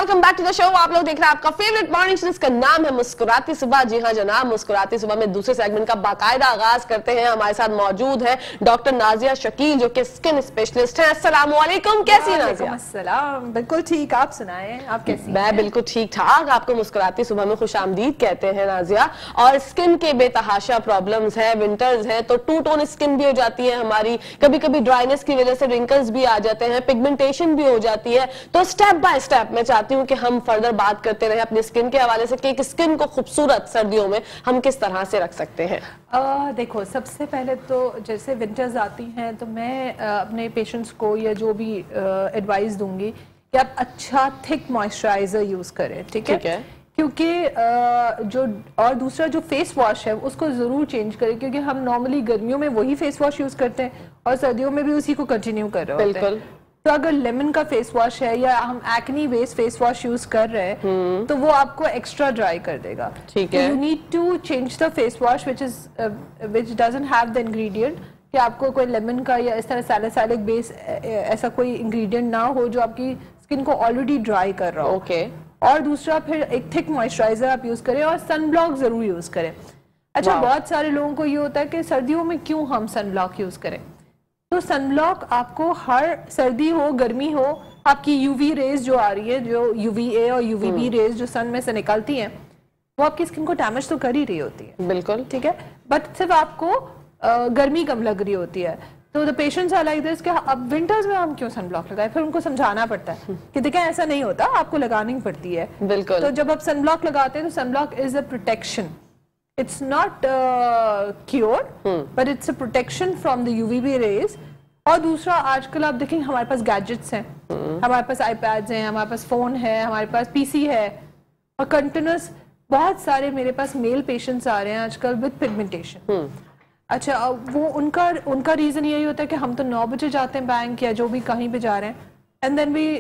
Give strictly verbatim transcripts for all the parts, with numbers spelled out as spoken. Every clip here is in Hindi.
Welcome back to the show. आप लोग देख रहे हैं आपका फेवरेट मॉर्निंग शो जिसका नाम है मुस्कुराती सुबह। जी हाँ जनाब, मुस्कुराती सुबह में दूसरे सेगमेंट का बाकायदा आगाज करते हैं। हमारे साथ मौजूद है डॉक्टर नाजिया शकील जो कि स्किन स्पेशलिस्ट हैं। अस्सलाम वालेकुम, कैसी हैं नाजिया? अस्सलाम, बिल्कुल ठीक, आप सुनाएं, आप कैसी? मैं बिल्कुल ठीक ठाक। आपको मुस्कुराती सुबह में खुशामदीद कहते हैं नाजिया। और स्किन के बेतहाशा प्रॉब्लम्स हैं, विंटर्स हैं तो टू टोन स्किन भी हो जाती है हमारी, कभी कभी ड्राइनेस की वजह से रिंकल्स भी आ जाते हैं, पिगमेंटेशन भी हो जाती है। तो स्टेप बाय स्टेप मैं चाहती हूँ कि हम फर्दर बात करते रहे अपनी स्किन के हवाले से कि स्किन को खूबसूरत सर्दियों में हम किस तरह से रख सकते हैं। आ, देखो, सबसे पहले तो जैसे विंटर्स आती हैं तो मैं आ, अपने पेशेंट्स को या जो भी एडवाइस दूंगी कि आप अच्छा थिक मॉइस्चराइजर यूज करें, ठीक है, है? क्योंकि जो और दूसरा जो फेस वॉश है उसको जरूर चेंज करें, क्योंकि हम नॉर्मली गर्मियों में वही फेस वॉश यूज करते हैं और सर्दियों में भी उसी को कंटिन्यू कर रहे होते हैं। तो अगर लेमन का फेस वॉश है या हम acne based face wash use कर रहे हैं तो वो आपको एक्स्ट्रा ड्राई कर देगा, ठीक है। You need to change the face wash which is which doesn't have the ingredient कि आपको कोई लेमन का या इस तरह सैलिसाइलिक बेस ऐसा कोई इंग्रेडिएंट ना हो जो आपकी स्किन को ऑलरेडी ड्राई कर रहा हो। ओके। और दूसरा फिर एक थिक मॉइस्चराइजर आप यूज करें और सनब्लॉक जरूर यूज करें। अच्छा, बहुत सारे लोगों को ये होता है कि सर्दियों में क्यों हम सनब्लॉक यूज करें, तो सनब्लॉक आपको हर सर्दी हो गर्मी हो आपकी यूवी रेज जो आ रही है, जो यूवीए और यूवीबी रेज जो सन में से निकलती हैं वो आपकी स्किन को डैमेज तो कर ही रही होती है, बिल्कुल ठीक है, बट सिर्फ आपको आ, गर्मी कम लग रही होती है। तो the patients are like this कि अब विंटर्स में हम क्यों सनब्लॉक लगाए, फिर उनको समझाना पड़ता है कि देखें ऐसा नहीं होता, आपको लगानी पड़ती है, बिल्कुल। तो जब आप सनब्लॉक लगाते हैं तो sunblock is a protection, it's not uh, cure hmm. but it's a protection from the U V B rays। और दूसरा आजकल आप देखेंगे हमारे पास गैजेट्स हैं, hmm. हमारे पास आईपैड्स हैं, हमारे पास फोन है, हमारे पास पीसी है और कंटिन्यूस बहुत सारे मेरे पास मेल पेशेंट्स आ रहे हैं आजकल विद पिगमेंटेशन। hmm. अच्छा, वो उनका उनका रीजन यही होता है कि हम तो नौ बजे जाते हैं बैंक या जो भी कहीं पे जा रहे हैं and then we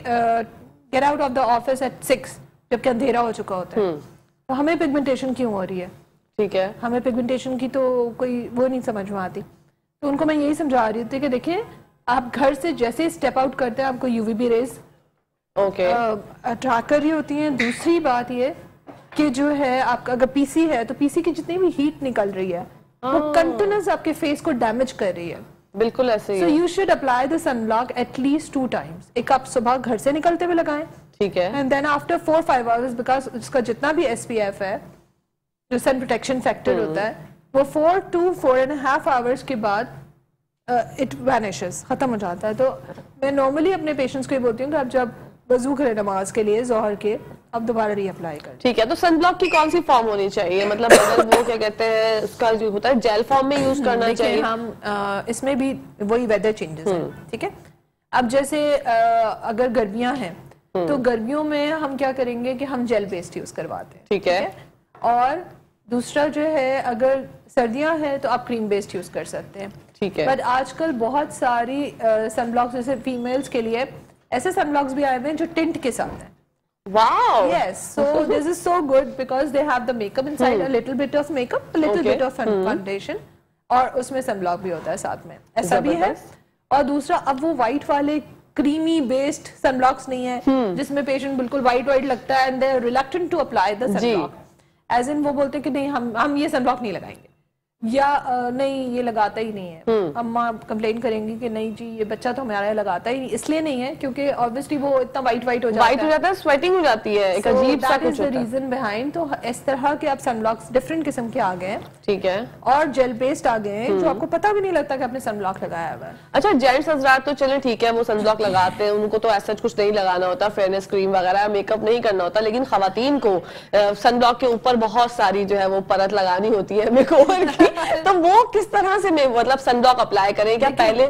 get out of the office at six जबकि अंधेरा हो चुका होता है। hmm. तो हमें पिगमेंटेशन क्यों हो रही है, ठीक है, हमें पिगमेंटेशन की तो कोई वो नहीं समझ में आती। तो उनको मैं यही समझा रही थी कि देखिए आप घर से जैसे स्टेप आउट करते हैं आपको यूवीबी रेज ओके अट्रैक्ट कर रही होती हैं। दूसरी बात ये कि जो है आपका अगर पीसी है तो पीसी की जितनी भी हीट निकल रही है वो कंटिन्यूस आपके फेस को डैमेज कर रही है, बिल्कुल ऐसे ही। So you should apply the sunblock at least two times. एक आप सुबह घर से निकलते हुए लगाएं, ठीक है, and then after four five hours, because उसका जितना भी एसपीएफ है जो सन प्रोटेक्शन फैक्टर होता है वो four to four and half hours के बाद इट वैनिशेस, खत्म हो जाता है। तो मैं नॉर्मली अपने पेशेंट्स को ये बोलती हूँ कि आप जब वजू करें नमाज के लिए जोहर के, अब दोबारा रीअप्लाई करें, ठीक है। तो सनब्लॉक की कौन सी फॉर्म होनी चाहिए, मतलब अगर वो क्या कहते हैं उसका जो होता है जेल फॉर्म में यूज करना चाहिए? हम आ, इसमें भी वही वेदर चेंजेस हैं, ठीक है। अब जैसे आ, अगर गर्मियां हैं तो गर्मियों में हम क्या करेंगे कि हम जेल बेस्ड यूज करवाते हैं, ठीक है। और दूसरा जो है अगर सर्दियां हैं तो आप क्रीम बेस्ड यूज कर सकते हैं, ठीक है। बट आजकल बहुत सारी सनब्लॉक्स जैसे फीमेल्स के लिए ऐसे सनब्लॉक्स भी आए हुए हैं जो टिंट के साथ हैं। Wow, yes, so this is so good because they have the makeup inside, a little bit of makeup, little bit of foundation और उसमें सनब्लॉक भी होता है साथ में, ऐसा भी है। और दूसरा अब वो व्हाइट वाले क्रीमी बेस्ड सनब्लॉक्स नहीं है जिसमें पेशेंट बिल्कुल व्हाइट व्हाइट लगता है and they are reluctant to apply the sunblock, as in वो बोलते हैं कि नहीं हम हम ये सनब्लॉक नहीं लगाएंगे या आ, नहीं ये लगाता ही नहीं है। अम्मा कंप्लेन करेंगी कि नहीं जी ये बच्चा तो हमारा लगाता ही नहीं, इसलिए नहीं है क्योंकि ऑब्वियसली वो इतना वाइट वाइट हो जाता है, वाइट हो जाता है, स्वेटिंग हो जाती है, एक अजीब सा कुछ होता है। रीजन बिहाइंड तो इस तरह के आप सनब्लॉक्स डिफरेंट किस्म के आ गए हैं, ठीक है, और जेल बेस्ड आ गए हैं जो आपको पता भी नहीं लगता कि आपने सनब्लॉक लगाया हुआ है। अच्छा, जेंट्स हजरात तो चले ठीक है वो सनब्लॉक लगाते हैं, उनको तो ऐसा कुछ नहीं लगाना होता, फेयरनेस क्रीम वगैरह मेकअप नहीं करना होता, लेकिन खवातीन को सनब्लॉक के ऊपर बहुत सारी जो है वो परत लगानी होती है मेकओवर की, तो वो किस तरह से मैं मतलब सनब्लॉक अप्लाई करें? क्या पहले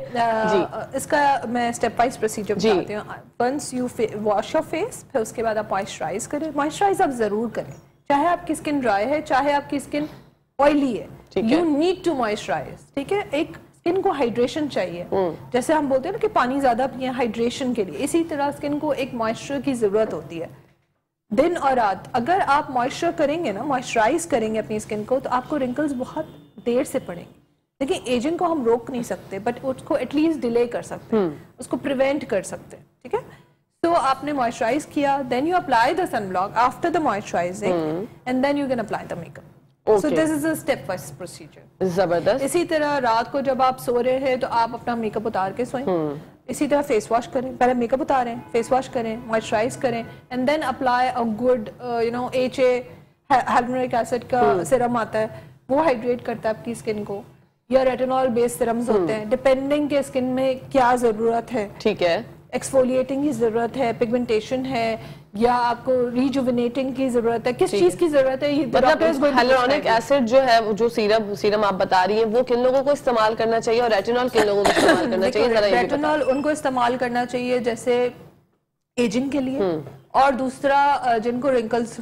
जी इसका मैं स्टेप वाइज प्रोसीजर बताती हूँ। Once you wash your face, फिर उसके बाद आप मॉइस्चराइज करें। मॉइस्चराइज आप जरूर करें, चाहे आपकी स्किन ड्राई है चाहे आपकी स्किन ऑयली है, यू नीड टू मॉइस्चराइज, ठीक है। एक स्किन को हाइड्रेशन चाहिए, जैसे हम बोलते हैं ना कि पानी ज्यादा पिए हाइड्रेशन के लिए, इसी तरह स्किन को एक मॉइस्चर की जरूरत होती है दिन और रात। अगर आप मॉइस्चर करेंगे ना, मॉइस्चराइज करेंगे अपनी स्किन को, तो आपको रिंकल्स बहुत देर से पड़ेंगे। देखिए एजिंग को हम रोक नहीं सकते बट उसको एटलीस्ट डिले कर सकते हैं, उसको प्रिवेंट कर सकते हैं, ठीक है। तो आपने मॉइस्चराइज किया, then you apply the sunblock after the moisturising and then you can apply the makeup. So this is a step wise procedure. जबरदस्त। इसी तरह रात को जब आप सो रहे हैं तो आप अपना मेकअप उतार के सोएं। इसी तरह फेस वॉश करें, पहले मेकअप उतारें, फेस वॉश करें, मॉइस्चराइज करें and then apply a good you know H A hyaluronic acid का सिरम आता है, वो हाइड्रेट करता है आपकी स्किन को, या रेटिनॉल बेस्ड सिरम्स होते हैं, डिपेंडिंग के स्किन में क्या जरूरत है। ठीक है। एक्सफोलिएटिंग की जरूरत है, पिगमेंटेशन है, या आपको रिजुविनेटिंग की जरूरत है, किस चीज की जरूरत है, ये मतलब हाइलुरोनिक एसिड जो है, जो सीरम सीरम आप बता रही हैं, वो किन लोगों को इस्तेमाल करना चाहिए और रेटिनॉल किन लोगों को इस्तेमाल करना चाहिए? जरा ये रेटिनॉल उनको इस्तेमाल करना चाहिए जैसे एजिंग के लिए, और दूसरा जिनको रिंकल्स,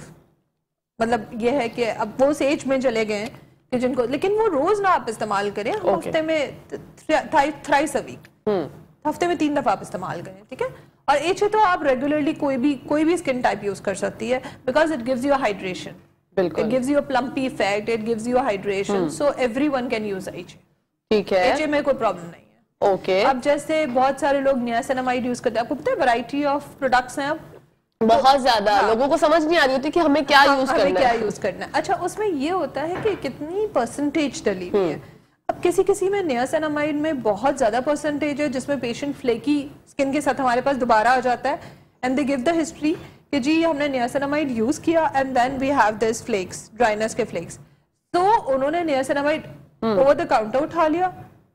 मतलब ये है कि अब वो उस एज में चले गए कि जिनको, लेकिन वो रोज ना आप इस्तेमाल करें, हफ्ते में थ्राइस अ वीक, हफ्ते में तीन दफा आप इस्तेमाल करें, ठीक है। और एच तो आप रेगुलरली कोई भी कोई भी स्किन टाइप यूज कर सकती है, because it gives you hydration, it gives you a plumpy effect, it gives you hydration, so everyone can use H. ठीक है, एच में कोई प्रॉब्लम नहीं है। ओके। अब जैसे बहुत सारे लोग नियासिनामाइड यूज करते हैं, आपको पता है वैरायटी ऑफ प्रोडक्ट्स हैं अब बहुत ज्यादा। हाँ। लोगों को समझ नहीं आ रही होती कि हमें क्या यूज करना है, हमें क्या यूज करना है। अच्छा, उसमें ये होता है कि कितनी परसेंटेज डली हुई है। अब किसी किसी में नियासिनामाइड में बहुत ज्यादा परसेंटेज है, जिसमें पेशेंट फ्लेकी स्किन के साथ हमारे पास दोबारा आ जाता है, and they give the history कि जी हमने नियासिनामाइड यूज किया and then we have this flakes, dryness के फ्लेक्स। तो उन्होंने नियासिनामाइड ओवर द काउंटर उठा लिया,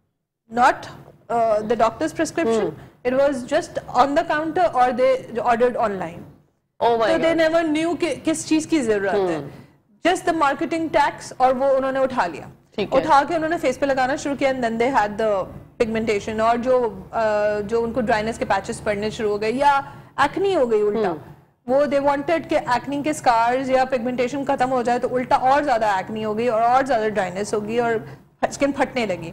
not the doctor's prescription, it was just on the counter और they ordered online. Oh my so God. they never knew कि किस चीज की जरूरत है, just the marketing tax, और वो उन्होंने उठा लिया, उठा के उन्होंने फेस पे लगाना शुरू किया, and then they had the pigmentation, और जो uh, जो उनको ड्राइनेस के पैचेस पड़ने शुरू हो गए या एक्नी हो गई उल्टा, वो they wanted कि एक्नी के स्कार्स या पिगमेंटेशन खत्म हो जाए, तो उल्टा और ज्यादा एक्नी हो गई और और ज्यादा ड्राइनेस होगी और स्किन फटने लगी।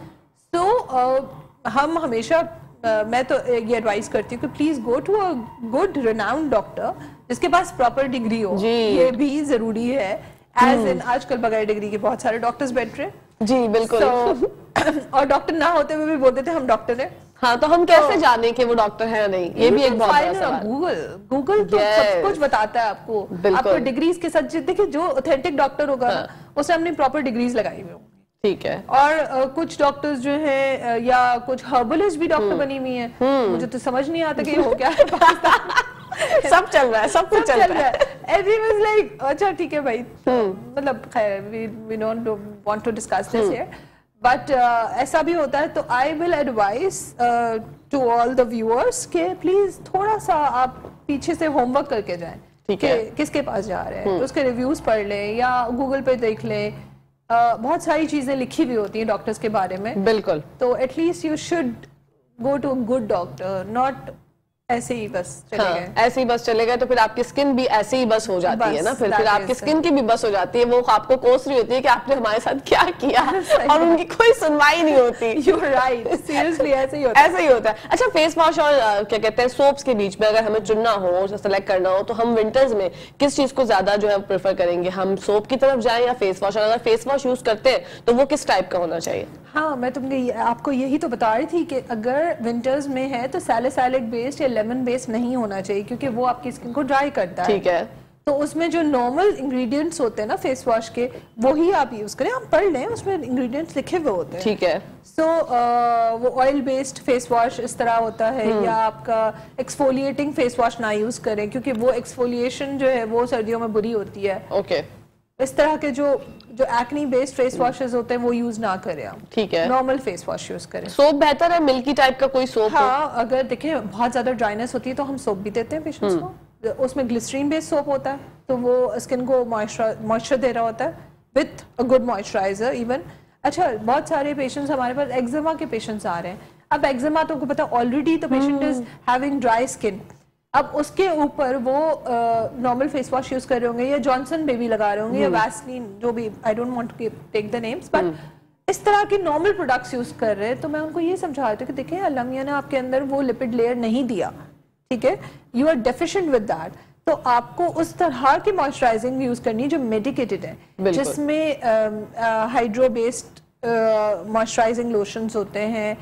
तो so, uh, हम हमेशा Uh, मैं तो ये एडवाइस करती हूँ कि please go to a good renowned doctor जिसके पास प्रॉपर डिग्री हो, ये भी जरूरी है। एज इन आजकल बगैर डिग्री के बहुत सारे डॉक्टर्स बैठ रहे हैं। जी बिल्कुल। so, और डॉक्टर ना होते हुए भी बोलते थे हम डॉक्टर हैं। हाँ, तो हम कैसे तो, जाने कि वो डॉक्टर है या नहीं, ये भी एक बहुत बड़ा सवाल है। गूगल गूगल तो yes. सब कुछ बताता है आपको, आपको डिग्रीज के साथ। देखिए जो ऑथेंटिक डॉक्टर होगा हाँ. उसने अपनी प्रॉपर डिग्रीज लगाई हुई होंगी, ठीक है। और uh, कुछ डॉक्टर्स जो हैं uh, या कुछ हर्बलिस्ट भी डॉक्टर बनी हुई हैं, मुझे तो समझ नहीं आता कि ये हो क्या है पाकिस्तान। सब चल रहा है, सब कुछ चल रहा है। Everyone's like, अच्छा ठीक है भाई, मतलब खैर we we don't want to discuss this here, but uh, ऐसा भी होता है। तो I will advise uh, to all the viewers कि प्लीज थोड़ा सा आप पीछे से होमवर्क करके जाएं, ठीक है, किसके पास जा रहे हैं, उसके रिव्यूज पढ़ लें या गूगल पे देख लें। Uh, बहुत सारी चीजें लिखी भी होती हैं डॉक्टर्स के बारे में, बिल्कुल। तो at least you should go to good doctor, not ऐसे ही बस चले हाँ, गए ऐसे ही बस चले गए तो फिर आपकी स्किन भी ऐसे ही बस हो जाती है ना, फिर फिर आपकी स्किन की भी बस हो जाती है। वो आपको कोस रही होती है कि आपने हमारे साथ क्या किया और उनकी कोई सुनवाई नहीं होती। यू राइट, सीरियसली ऐसे ही होता है, ऐसे ही होता है। अच्छा, फेस वॉश और क्या कहते हैं सोप्स के बीच में अगर हमें चुनना हो, सेलेक्ट करना हो, तो हम विंटर्स में किस चीज को ज्यादा जो है प्रेफर करेंगे? हम सोप की तरफ जाएं या फेस वॉश? और अगर फेस वॉश यूज करते हैं तो वो किस टाइप का होना चाहिए? हाँ, मैं तुमने आपको यही तो बता रही थी कि अगर विंटर्स में है तो सैलिसाइलिक बेस्ड या लेमन बेस्ड नहीं होना चाहिए, क्योंकि वो आपकी स्किन को ड्राई करता है, ठीक है। तो उसमें जो नॉर्मल इंग्रेडिएंट्स होते हैं ना फेस वॉश के, वो ही आप यूज करें। आप पढ़ लें, उसमें इंग्रेडिएंट्स लिखे हुए होते हैं, ठीक है। सो so, uh, वो ऑयल बेस्ड फेस वॉश इस तरह होता है, या आपका एक्सफोलिएटिंग फेस वॉश ना यूज करें, क्योंकि वो एक्सफोलिएशन जो है वो सर्दियों में बुरी होती है, ओके okay. इस तरह के जो जो एक्नी बेस्ड फेस वॉशेस होते हैं वो यूज ना करें आप, ठीक है। नॉर्मल फेस वॉश यूज करें। सोप बेहतर है, मिल्की टाइप का कोई सोप? हाँ, अगर देखें बहुत ज्यादा ड्राइनेस होती है तो हम सोप भी देते हैं पेशेंट्स को। उसमें ग्लिसरीन बेस्ड सोप होता है, तो वो स्किन को मॉइस्चर दे रहा होता है with a good moisturiser even. अच्छा, बहुत सारे पेशेंट्स हमारे पास एक्जिमा के पेशेंट्स आ रहे हैं। अब एक्जिमा तो आपको पता already the patient is having dry skin, अब उसके ऊपर वो नॉर्मल फेस वॉश यूज कर रहे होंगे या जॉनसन बेबी लगा रहे होंगे या वैसलीन, जो भी, I don't want to take the names, but इस तरह के नॉर्मल प्रोडक्ट्स यूज कर रहे हैं। तो मैं उनको ये समझा रही हूँ कि देखिए अल्लाह मियां ने आपके अंदर वो लिपिड लेयर नहीं दिया, ठीक है, you are deficient with that. तो आपको उस तरह की मॉइस्चराइजिंग यूज करनी है जो मेडिकेटेड है, जिसमें हाइड्रो बेस्ड मॉइस्चराइजिंग लोशंस होते हैं,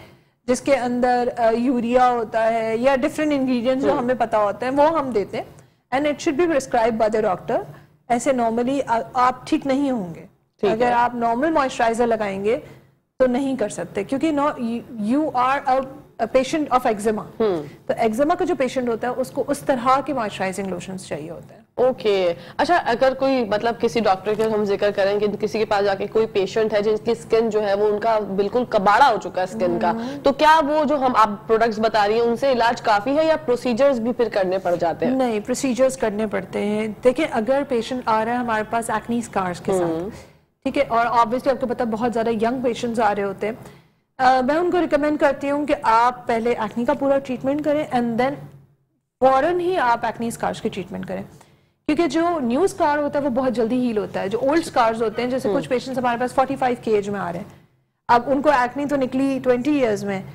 जिसके अंदर यूरिया होता है या डिफरेंट इंग्रेडिएंट्स जो हमें पता होते हैं वो हम देते हैं, and it should be prescribe by the doctor. ऐसे नॉर्मली आप ठीक नहीं होंगे, अगर आप नॉर्मल मॉइस्चराइजर लगाएंगे तो नहीं कर सकते, क्योंकि no you are a patient of eczema. तो एक्जिमा का जो पेशेंट होता है उसको उस तरह के मॉइस्चराइजिंग लोशंस चाहिए होते हैं। Okay okay. अच्छा, अगर कोई मतलब किसी डॉक्टर के हम जिक्र करें कि किसी के पास जाके कोई पेशेंट है जिसकी स्किन जो है वो उनका बिल्कुल कबाड़ा हो चुका है स्किन का, तो क्या वो जो हम आप प्रोडक्ट्स बता रही हैं उनसे इलाज काफी है या प्रोसीजर्स भी फिर करने पड़ जाते हैं? नहीं, प्रोसीजर्स करने पड़ते हैं। देखिए, अगर पेशेंट आ रहा है हमारे पास एक्नी स्कार्स के साथ, ठीक है, और ऑब्वियसली आपको पता है बहुत ज्यादा यंग पेशेंट्स आ रहे होते हैं, uh, मैं उनको रिकमेंड करती हूँ कि आप पहले एक्नी का पूरा ट्रीटमेंट करें एंड देन फौरन ही आप एक्नी स्कार्स की ट्रीटमेंट करें, क्योंकि जो न्यू स्कार होता है वो बहुत जल्दी हील होता है। जो ओल्ड स्कार्स होते हैं, जैसे कुछ पेशेंट्स हमारे पास पैंतालीस की एज में आ रहे हैं, अब उनको एक्नी तो निकली बीस इयर्स में,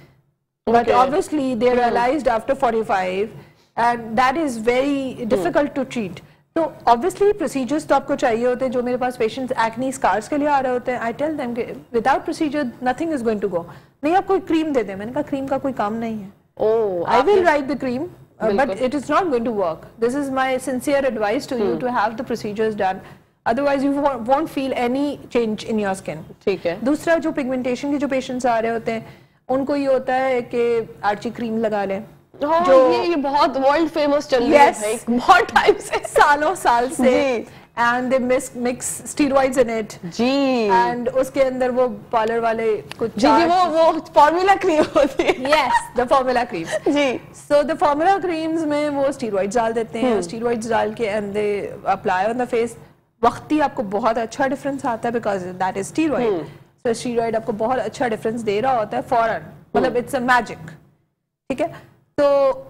but obviously they realised after पैंतालीस and that is very difficult to treat. तो ऑब्वियसली प्रोसीजर्स तो आपको चाहिए होते हैं। जो मेरे पास पेशेंट्स एक्नी स्कार्स के लिए आ रहे होते हैं, आई टेल देम कि without procedure nothing is going to go. नहीं, आप कोई क्रीम दे दें, मैंने कहा क्रीम का कोई काम नहीं है, I will write the cream, Uh, but it is not going to work. This is my sincere advice to you, to have the procedures done. Otherwise, you won't, won't feel any change in your skin. ठीक है। दूसरा, जो पिगमेंटेशन के जो पेशेंट्स आ रहे होते हैं, उनको ये होता है कि आर्ची क्रीम लगा लें। हाँ, जो ये ये बहुत वर्ल्ड फेमस चल रही है बहुत टाइम से, सालों साल से, and they mix mix steroids in it ji, and उसके अंदर वो पार्लर वाले कुछ जी जी वो वो फॉर्मूला क्रीम होती है, yes the formula cream ji, so the formula creams में वो steroids डाल देते हैं, steroids डाल के and they apply on the face। वक्ती आपको बहुत अच्छा डिफरेंस आता है because that is steroid, so steroid आपको बहुत अच्छा डिफरेंस दे रहा होता है फौरन, मतलब इट्स अ मैजिक, ठीक है। तो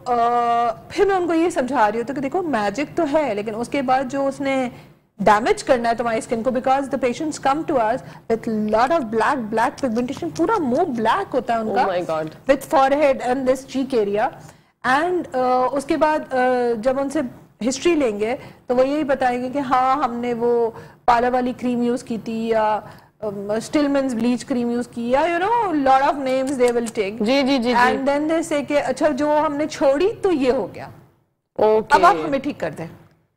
आ, फिर मैं उनको ये समझा रही हूँ तो कि देखो मैजिक तो है, लेकिन उसके बाद जो उसने डैमेज करना है तुम्हारी स्किन को, because the patients come to us with lot of black black pigmentation, पूरा मुंह ब्लैक होता है उनका, oh my God, with forehead and this cheek area, and उसके बाद uh, जब उनसे हिस्ट्री लेंगे तो वो यही बताएंगे कि हाँ हमने वो पार्लर वाली क्रीम यूज की थी या स्टिलमैन्स ब्लीच क्रीम यूज की, या you know lot of names they will take, जी जी जी, एंड देन दे से कि अच्छा जो हमने छोड़ी तो ये हो गया, okay, अब आप हमें ठीक कर दें,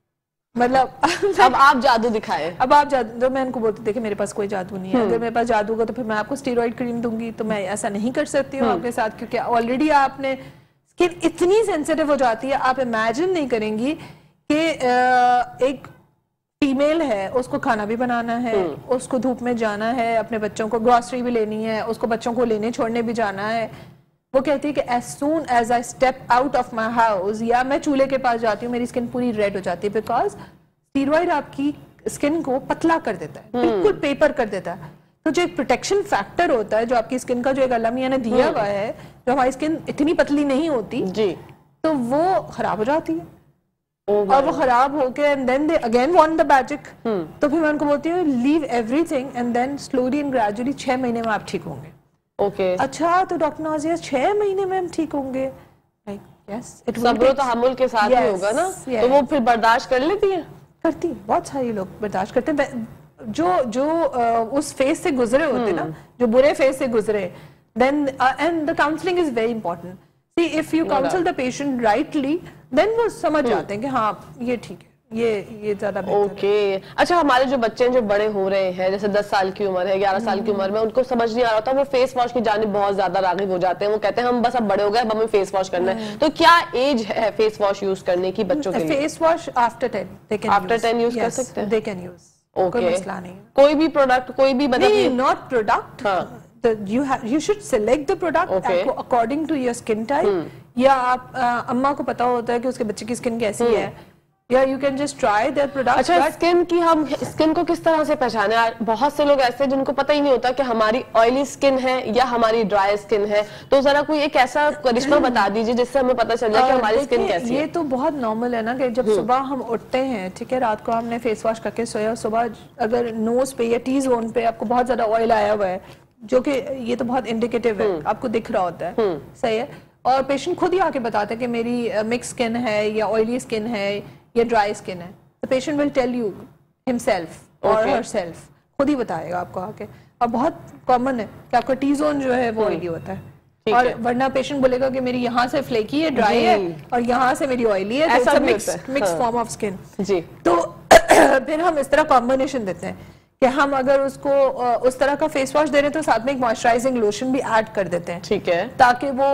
मतलब अब आप जादू दिखाए, अब आप जादू। तो मैं उनको बोलती थी कि मेरे पास कोई जादू नहीं है, अगर मेरे पास जादू होगा तो फिर मैं आपको स्टेरॉइड क्रीम दूंगी, तो मैं ऐसा नहीं कर सकती हूँ आपके साथ, क्योंकि ऑलरेडी आपने स्किन इतनी सेंसिटिव हो जाती है, आप इमेजिन नहीं करेंगी कि एक फीमेल है, उसको खाना भी बनाना है, उसको धूप में जाना है, अपने बच्चों को ग्रोसरी भी लेनी है, उसको बच्चों को लेने छोड़ने भी जाना है। वो कहती है कि as soon as I step out of my house, या मैं चूल्हे के पास जाती हूँ, मेरी स्किन पूरी रेड हो जाती है, बिकॉज स्टीरॉइड आपकी स्किन को पतला कर देता है, बिल्कुल पेपर कर देता है। तो जो एक प्रोटेक्शन फैक्टर होता है जो आपकी स्किन का जो एक अल्लाह मियां ने दिया हुआ है, जो हमारी स्किन इतनी पतली नहीं होती जी, तो वो खराब हो जाती है, और वो खराब होके and then they again want the magic. तो फिर मैं उनको बोलती हूँ leave everything and then slowly and gradually छह महीने में आप ठीक होंगे। Okay okay. अच्छा, तो डॉक्टर नाजिया छह महीने में हम ठीक होंगे? लाइक यस, इट सब्र तो हमुल के साथ ही होगा ना, तो वो फिर बर्दाश्त कर लेती है? करती, बहुत सारे लोग बर्दाश्त करते हैं, जो जो उस फेज से गुजरे होते ना, जो बुरे फेज से गुजरे, then and the counselling is very important. See if you counsel the patient rightly, then वो समझ जाते हैं कि हाँ ये ठीक है, ये ये ज्यादा बेहतर ओके okay. अच्छा, हमारे जो बच्चे हैं जो बड़े हो रहे हैं, जैसे दस साल की उम्र है, ग्यारह साल की उम्र में, उनको समझ नहीं आ रहा होता, वो फेस वॉश की जानिब बहुत ज्यादा राग़िब हो जाते हैं, वो कहते हैं हम बस अब बड़े हो गए, अब हमें फेस वॉश करना है। तो क्या एज है फेस वॉश यूज करने की बच्चों के लिए? Face wash after ten, they can after ten use कर सकते हैं, दे कैन यूज, कोई मसला नहीं। कोई भी प्रोडक्ट, कोई भी नहीं, not product, you have you should select the product okay. according to your skin type, hmm. या आप आ, अम्मा को पता होता है कि उसके बच्चे की स्किन कैसी hmm. है, या you can just try their product। अच्छा, स्किन की हम स्किन को किस तरह से पहचाने? बहुत से लोग ऐसे जिनको पता ही नहीं होता कि हमारी ऑयली स्किन है या हमारी ड्राई स्किन है, तो जरा कोई एक ऐसा करिश्मा बता दीजिए जिससे हमें पता चल जाए कि हमारी स्किन कैसी है। ये तो बहुत नॉर्मल है ना कि जब सुबह हम उठते हैं, ठीक है, रात को हमने फेस वॉश करके सोया, सुबह अगर नोज पे या टी जोन पे आपको बहुत ज्यादा ऑयल आया हुआ है, जो कि ये तो बहुत इंडिकेटिव है, आपको दिख रहा होता है, सही है, और पेशेंट खुद ही आके बताते हैं कि मेरी मिक्स स्किन है या ऑयली स्किन है या ड्राई स्किन है, तो patient will tell you himself और हरसेल्फ, खुद ही बताएगा आपको आके। और बहुत कॉमन है कि आपका टी जोन जो है वो ऑयली होता है, और वरना पेशेंट बोलेगा कि मेरी यहाँ से फ्लेकी है, ड्राई है, और यहाँ से मेरी ऑयली है, ऐसा मिक्स फॉर्म ऑफ स्किन जी। तो फिर हम इस तरह कॉम्बिनेशन देते हैं कि हम अगर उसको उस तरह का फेस वॉश दे रहे हैं तो साथ में एक मॉइस्चराइजिंग लोशन भी ऐड कर देते हैं, ठीक है, ताकि वो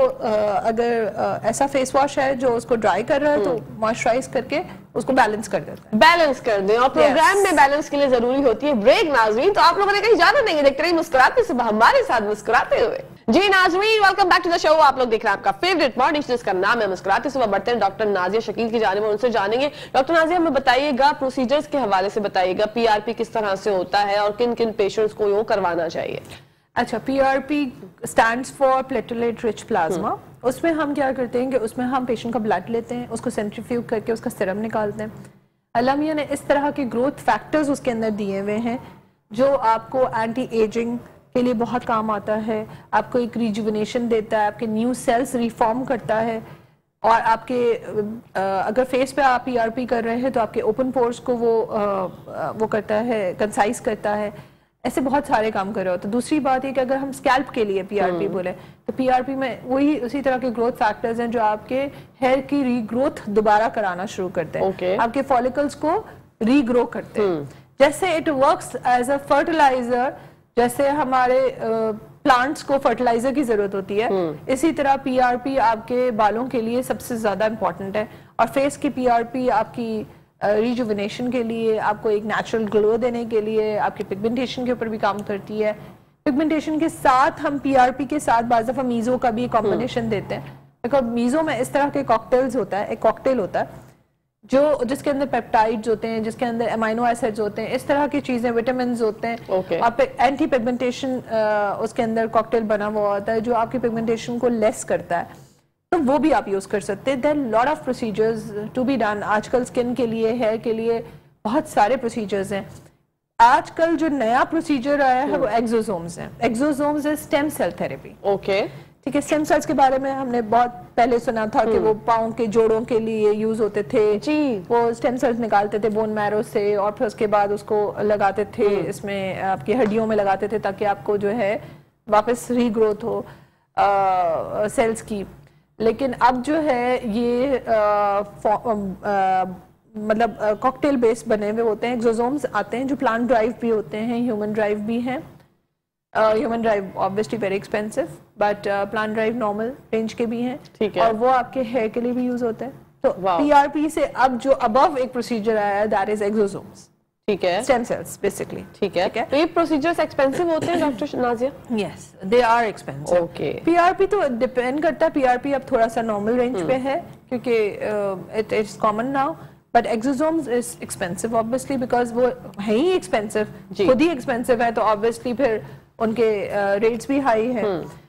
अगर ऐसा फेस वॉश है जो उसको ड्राई कर रहा है तो मॉइस्चराइज करके उसको बैलेंस कर देते हैं, बैलेंस कर दें। और प्रोग्राम yes. में बैलेंस के लिए जरूरी होती है ब्रेक नाज़रीन, तो आप लोगों ने कहीं जाना नहीं है, देखते रहिए मुस्कुराते सुबह हमारे साथ मुस्कुराते हुए। जी नाज़रीन, welcome back to the show. आप लोग देख रहे हैं आपका फेवरेट मॉर्निंग शो जिसका नाम है मुस्कुराते सुबह। बढ़ते हैं डॉक्टर नाजिया शकील की जानिब, उनसे जानेंगे। डॉक्टर नाजिया, हमें बताइएगा, प्रोसीजर्स के हवाले से बताइएगा, पीआरपी किस तरह से होता है और किन किन पेशेंट्स को यो करवाना चाहिए? अच्छा, PRP stands for platelet rich plasma. उसमें हम क्या करते हैं कि उसमें हम पेशेंट का ब्लड लेते हैं, उसको सेंट्रीफ्यूग करके उसका सीरम निकालते हैं। अल्लाह मियां ने इस तरह के ग्रोथ फैक्टर्स उसके अंदर दिए हुए हैं जो आपको एंटी एजिंग के लिए बहुत काम आता है, आपको एक रिजुविनेशन देता है, आपके न्यू सेल्स रिफॉर्म करता है, और आपके अगर फेस पे आप पीआरपी कर रहे हैं तो आपके ओपन पोर्स को वो वो करता है, कंसाइज करता है। ऐसे बहुत सारे काम कर रहे हो। तो दूसरी बात है कि अगर हम स्कैल्प के लिए पीआरपी बोले तो पीआरपी में वही उसी तरह के ग्रोथ फैक्टर्स हैं जो आपके हेयर की रीग्रोथ दोबारा कराना शुरू करते हैं, okay. आपके फॉलिकल्स को रीग्रो करते हैं। जैसे it works as a fertiliser, जैसे हमारे प्लांट्स को फर्टिलाइजर की जरूरत होती है, इसी तरह पीआरपी आपके बालों के लिए सबसे ज्यादा इंपॉर्टेंट है। और फेस की पीआरपी आपकी रिजुविनेशन uh, के लिए, आपको एक नेचुरल ग्लो देने के लिए, आपके पिगमेंटेशन के ऊपर भी काम करती है। पिगमेंटेशन के साथ हम पीआरपी के साथ बाज़ दफ़ा मीज़ो का भी कॉम्बिनेशन देते हैं, बिकॉज मीज़ो में इस तरह के कॉकटेल्स होता है, एक कॉकटेल होता है जो जिसके अंदर पेप्टाइड्स होते हैं, जिसके अंदर अमाइनो एसिड्स होते हैं, इस तरह की चीज़ें, विटामिन होते हैं, okay. और एंटी पिगमेंटेशन उसके अंदर कॉकटेल बना हुआ होता है जो आपकी पिगमेंटेशन को लेस करता है, तो वो भी आप यूज कर सकते हैं। Then lot of procedures to be done. आजकल स्किन के लिए, हेयर के लिए बहुत सारे प्रोसीजर्स हैं। आजकल जो नया प्रोसीजर आया है वो एक्सोसोम्स है। एक्सोसोम्स है स्टेम सेल थेरेपी। ओके, ठीक है। स्टेम सेल्स के बारे में हमने बहुत पहले सुना था कि वो पाँव के जोड़ों के लिए यूज होते थे जी। वो स्टेम सेल्स निकालते थे बोन मैरो से और फिर उसके बाद उसको लगाते थे, इसमें आपकी हड्डियों में लगाते थे ताकि आपको जो है वापस रीग्रोथ हो सेल्स की। लेकिन अब जो है ये आ, आ, मतलब कॉकटेल बेस बने हुए होते हैं, एक्सोसोम्स आते हैं जो प्लांट ड्राइव भी होते हैं, ह्यूमन ड्राइव भी हैं। Human derived obviously very expensive, but plant derived normal range के भी हैं, ठीक है, और वो आपके हेयर के लिए भी यूज होते हैं। तो पीआरपी से अब जो अबव एक प्रोसीजर आया है दैट इज एक्सोसोम्स, ठीक है, स्टेम सेल्स बेसिकली, ठीक है। तो ये प्रोसीजर्स एक्सपेंसिव होते हैं doctor Nazia? Yes, they are expensive. Okay, PRP तो डिपेंड करता है। पीआरपी अब थोड़ा सा नॉर्मल रेंज पे है क्योंकि it is common now, but exosomes is expensive obviously because वो है ही एक्सपेंसिव, खुद ही एक्सपेंसिव है, तो ऑब्वियसली फिर उनके रेट्स uh, भी हाई है।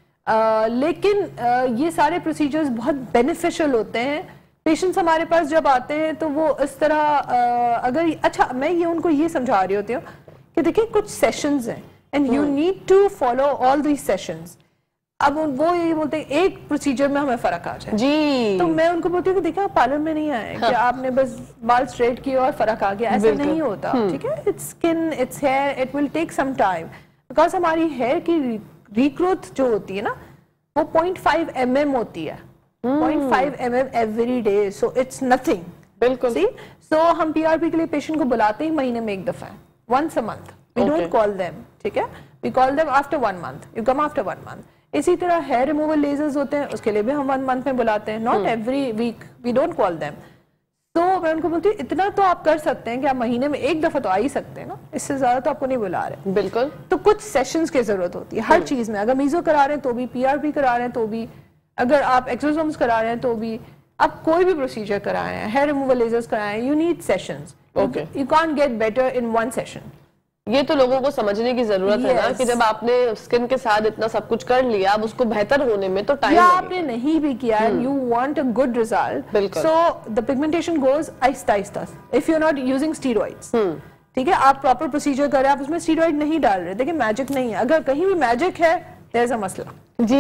uh, लेकिन uh, ये सारे प्रोसीजर्स बहुत बेनिफिशियल होते हैं। पेशेंट्स हमारे पास जब आते हैं तो वो इस तरह uh, अगर अच्छा मैं ये उनको ये समझा रही होती हूँ कि देखिए कुछ सेशंस हैं and you need to follow all these sessions. अब वो ये बोलते हैं एक प्रोसीजर में हमें फर्क आ जाए जी, तो मैं उनको बोलती हूँ कि देखिए आप पार्लर में नहीं आए हाँ. कि आपने बस बाल स्ट्रेट किए और फर्क आ गया, ऐसा नहीं होता, ठीक है। It's skin, it's hair, it will take some time because हमारी हेयर की रीग्रोथ जो होती है ना वो पॉइंट फाइव एम एम होती है, point five M M every day, so it's nothing. बिल्कुल सी, सो हम पीआरपी के लिए पेशेंट को बुलाते ही महीने में एक दफा, once a month, we don't call them, ठीक है, we call them after one month, you come after one month. इसी तरह हेयर रिमूवल लेजर्स होते हैं, उसके लिए भी हम वन मंथ में बुलाते हैं, not every week, we don't call them. तो मैं उनको बोलती हूँ इतना तो आप कर सकते हैं कि आप महीने में एक दफा तो आ ही सकते हैं ना, इससे ज्यादा तो आपको नहीं बुला रहे। बिल्कुल, तो कुछ सेशंस की जरूरत होती है हर चीज में। अगर मीजो करा रहे हैं तो भी, पीआरपी करा रहे हैं तो भी, अगर आप एक्सोसोम्स करा रहे हैं तो भी, आप कोई भी प्रोसीजर करा रहे हैं, हेयर रिमूवल लेजर्स कराए हैं, you need sessions. Okay, you can't get better in one session. ये तो लोगों को समझने की जरूरत yes. है ना कि जब आपने स्किन के साथ इतना सब कुछ कर लिया, अब उसको बेहतर होने में तो टाइम लगेगा। आपने नहीं भी किया है, you want a good result, so the pigmentation goes आहिस्ता आहिस्ता। If you are not using steroids, ठीक है, आप प्रॉपर प्रोसीजर कर रहे हैं, आप उसमें स्टीरॉइड नहीं डाल रहे, देखिए मैजिक नहीं है। अगर कहीं भी मैजिक है देयर इज अ मसला जी।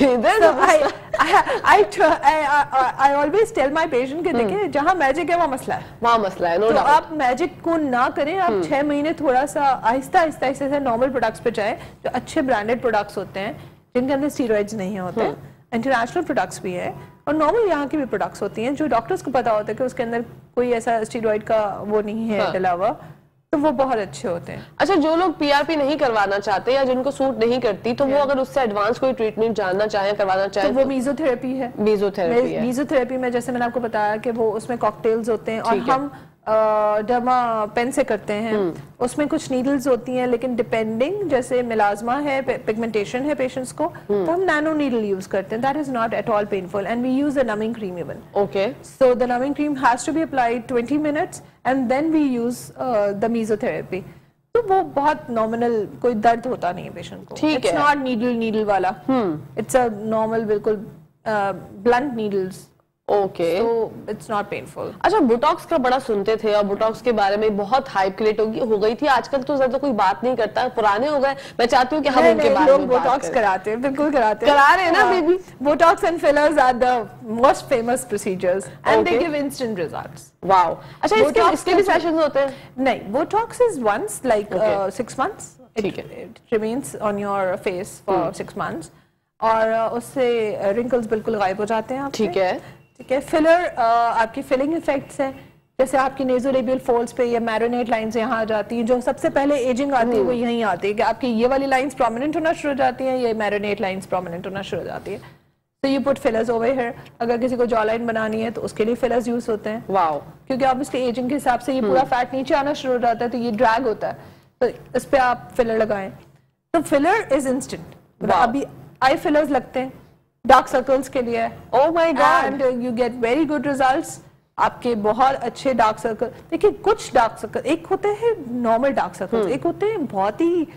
I always tell my patient कि देखिए जहां मैजिक है वहां मसला है, वहां मसला है, नो डाउट। आप मैजिक को ना करें, आप छह महीने थोड़ा सा आहिस्ता आहिस्ता आहिस्ता नॉर्मल प्रोडक्ट्स पे जाए, जो अच्छे ब्रांडेड प्रोडक्ट्स होते हैं जिनके अंदर स्टीरॉइड्स नहीं होते, इंटरनेशनल प्रोडक्ट्स भी है और नॉर्मल यहाँ की भी प्रोडक्ट्स होती हैं जो डॉक्टर्स को पता होता है कि उसके अंदर कोई ऐसा स्टीरॉइड का वो नहीं है डला हुआ, तो वो बहुत अच्छे होते हैं। अच्छा, जो लोग पीआरपी नहीं करवाना चाहते या जिनको सूट नहीं करती, तो वो अगर उससे एडवांस कोई ट्रीटमेंट जानना चाहे, करवाना चाहे, तो वो मीजोथेरेपी है। मीजोथेरेपी है। मीजोथेरेपी में जैसे मैंने आपको बताया कि वो उसमें कॉकटेल्स होते हैं और हम डर्मा पेन से करते हैं, उसमें कुछ नीडल्स होती हैं, लेकिन डिपेंडिंग जैसे मिलाजमा है, पिगमेंटेशन है पेशेंट्स को, तो हम नैनो नीडल यूज करते हैं। That is not at all painful and we use a numbing cream even. Okay, so the numbing cream has to be applied twenty minutes and then we use the mesotherapy. तो वो बहुत नॉमिनल, कोई दर्द होता नहीं है पेशेंट को। ठीक है, इट्स नॉट नीडल नीडल वाला, इट्स अ नॉर्मल बिल्कुल blunt needles. Okay, so it's not painful। अच्छा, बोटॉक्स का बड़ा सुनते थे और बोटॉक्स के बारे में बहुत हाइप क्रिएट हो गई थी। आजकल तो ज्यादा कोई बात नहीं करता, पुराने हो गए। मैं चाहती हूँ कि हम उनके बारे में बोटॉक्स कराते हैं, बिल्कुल कराते हैं, करा रहे हैं ना baby. Botox and fillers are the most famous procedures and they give instant results. Wow, अच्छा, इसके इसके भी सेशंस होते हैं? नहीं, Botox is once like six months, ठीक है, it remains on your face for six months और उससे रिंकल्स बिल्कुल गायब हो जाते हैं आपके। ठीक है, ठीक है। फिलर आपकी फिलिंग इफेक्ट्स हैं, जैसे आपकी नेज़ोलेबियल फोल्ड्स पे या मैरोनेट लाइंस यहाँ आ जाती हैं। जो सबसे पहले एजिंग आती है वो यहीं आती है कि आपकी ये वाली लाइंस प्रोमिनेंट होना शुरू हो जाती हैं, ये मैरोनेट लाइंस प्रोमिनेंट होना शुरू हो जाती है। तो you put fillers over here. अगर किसी को जॉ लाइन बनानी है तो उसके लिए फिलर्स यूज होते हैं। वाओ, क्योंकि ऑब्वियसली एजिंग के हिसाब से ये पूरा फैट नीचे आना शुरू हो जाता है, तो ये ड्रैग होता है, तो इस पे आप फिलर लगाएं। तो फिलर इज इंस्टेंट। अभी आई फिलर्स लगते हैं डार्क सर्कल्स के लिए। Oh my God, and you get very good results. आपके बहुत अच्छे डार्क सर्कल, देखिए कुछ डार्क सर्कल एक होते हैं नॉर्मल डार्क सर्कल्स, एक होते हैं बहुत ही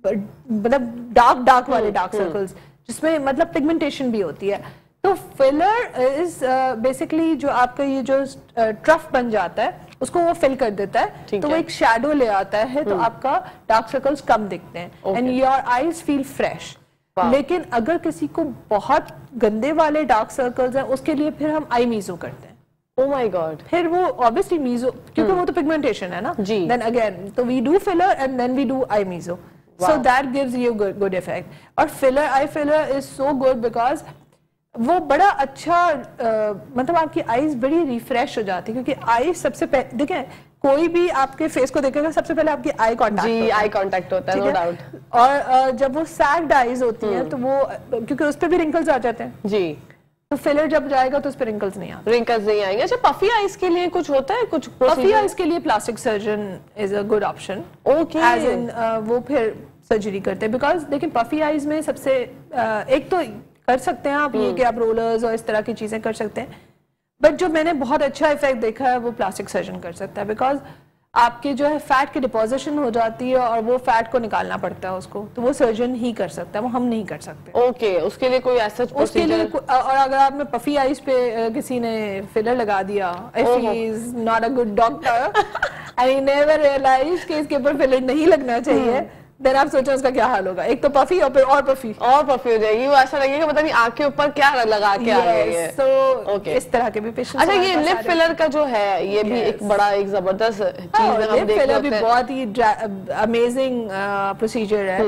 मतलब डार्क डार्क वाले डार्क सर्कल्स जिसमें मतलब पिगमेंटेशन भी होती है। तो फिलर इज बेसिकली जो आपका ये जो ट्रफ बन जाता है उसको वो फिल कर देता है, तो वो एक शैडो ले आता है, तो आपका डार्क सर्कल्स कम दिखते हैं and your eyes feel fresh. लेकिन अगर किसी को बहुत गंदे वाले डार्क सर्कल्स हैं उसके लिए फिर हम आई मीजो करते हैं। ओह माय गॉड, फिर वो ऑब्वियसली मीजो क्योंकि वो तो पिगमेंटेशन है ना जी। देन अगेन तो we do filler and then we do eye meso, so that gives you good effect. और filler eye filler is so good because वो बड़ा अच्छा uh, मतलब आपकी आईज बड़ी रिफ्रेश हो जाती है, क्योंकि आईज सबसे पहले देखें कोई भी आपके फेस को देखेगा सबसे पहले आपकी आई कांटेक्ट जी, आई कांटेक्ट होता है, नो डाउट। और uh, जब वो सैग्ड आईज होती हैं तो वो क्योंकि उस पे भी रिंकल्स आ जाते हैं जी, तो फिलर जब जाएगा तो उस पे रिंकल्स नहीं आते, रिंकल्स नहीं आएंगे। अच्छा, पफी आईज के लिए कुछ होता है? कुछ पफी आईज के लिए plastic surgeon is a good option. Okay, as in वो फिर सर्जरी करते हैं बिकॉज देखिए पफी आईज में सबसे uh, एक तो कर सकते हैं आप ये कि आप रोलर्स और इस तरह की चीजें कर सकते हैं, बट जो मैंने बहुत अच्छा इफेक्ट देखा है वो प्लास्टिक सर्जन कर सकता है बिकॉज आपके जो है फैट की डिपोजिशन हो जाती है और वो फैट को निकालना पड़ता है उसको, तो वो सर्जन ही कर सकता है, वो हम नहीं कर सकते। ओके, उसके लिए कोई ऐसा उसके लिए और अगर आपने पफी आईज पे किसी ने फिलर लगा दिया, if he is not a good doctor and he never realised कि इसके ऊपर फिलर नहीं लगना चाहिए, देन आप सोचो उसका क्या हाल होगा। एक तो पफी और फिर और पफी और पफी हो जाएगी, वो ऐसा लगेगा पता नहीं आंख के ऊपर क्या लगा के आ गई है। सो okay. इस तरह के भी पेशेंट्स। अच्छा, ये लिप फिलर का जो है ये yes. भी एक बड़ा एक जबरदस्त चीज है, हम देख फिलर भी बहुत ही अमेजिंग प्रोसीजर है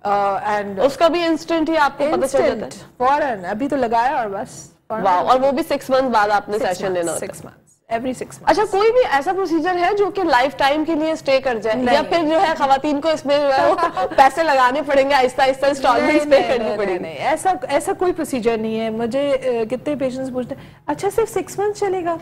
एंड उसका भी इंस्टेंट ही आपको पता चल जाता है फौरन, अभी तो लगाया और बस। वाह, और वो भी सिक्स मंथ बाद आपने सेशन लेना होता है? Six month every six month. अच्छा, कोई भी ऐसा प्रोसीजर है जो कि लाइफ टाइम के लिए स्टे कर जाए, या फिर जो है खवातीन को इसमें पैसे लगाने पड़ेंगे, आहिस्ता आहिस्ता इंस्टॉलमेंट्स पे करनी पड़ेगी? नहीं, ऐसा ऐसा कोई प्रोसीजर नहीं है। मुझे कितने पेशेंट्स पूछते हैं अच्छा सिर्फ सिक्स मंथ चलेगा?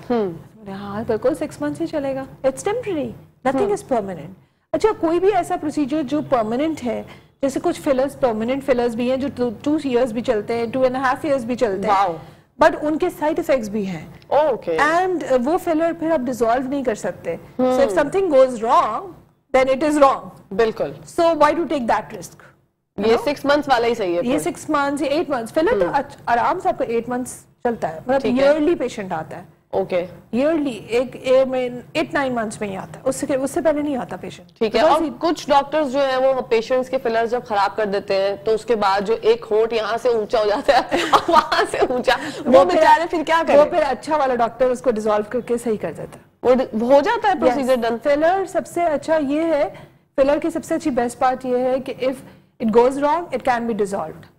हाँ बिल्कुल सिक्स मंथ ही चलेगा, it's temporary, nothing is permanent. अच्छा, कोई भी ऐसा प्रोसीजर जो परमानेंट है, जैसे कुछ फिलर्स परमानेंट फिलर्स भी हैं जो टू ईयर्स भी चलते हैं, टू एंड हाफ ईयर्स भी चलते हैं, बट उनके साइड इफेक्ट्स भी हैं। ओके, एंड वो फिलर फिर आप डिसॉल्व नहीं कर सकते, so if something goes wrong then it is wrong. बिल्कुल, so why to take that risk? ये सिक्स मंथ्स वाला ही सही है। ये सिक्स मंथ्स या एट मंथ्स फिलर तो आराम से आपको एट मंथ्स चलता है, मतलब ईयरली पेशेंट आता है। ओके, ईयरली एक ईयर में एट नाइन मंथ्स में ही आता है, उससे उससे पहले नहीं आता पेशेंट। ठीक है, और कुछ डॉक्टर्स जो है वो पेशेंट्स के फिलर्स जब खराब कर देते हैं तो उसके बाद जो एक होंठ यहाँ से ऊंचा हो जाता है और वहां से ऊंचा, वो बेचारे फिर क्या करें? वो फिर अच्छा वाला डॉक्टर उसको डिसॉल्व करके सही कर देता है, वो हो जाता है प्रोसीजर डन। फिलर सबसे अच्छा ये है, फिलर की सबसे अच्छी बेस्ट पार्ट ये है कि if it goes wrong it can be dissolved.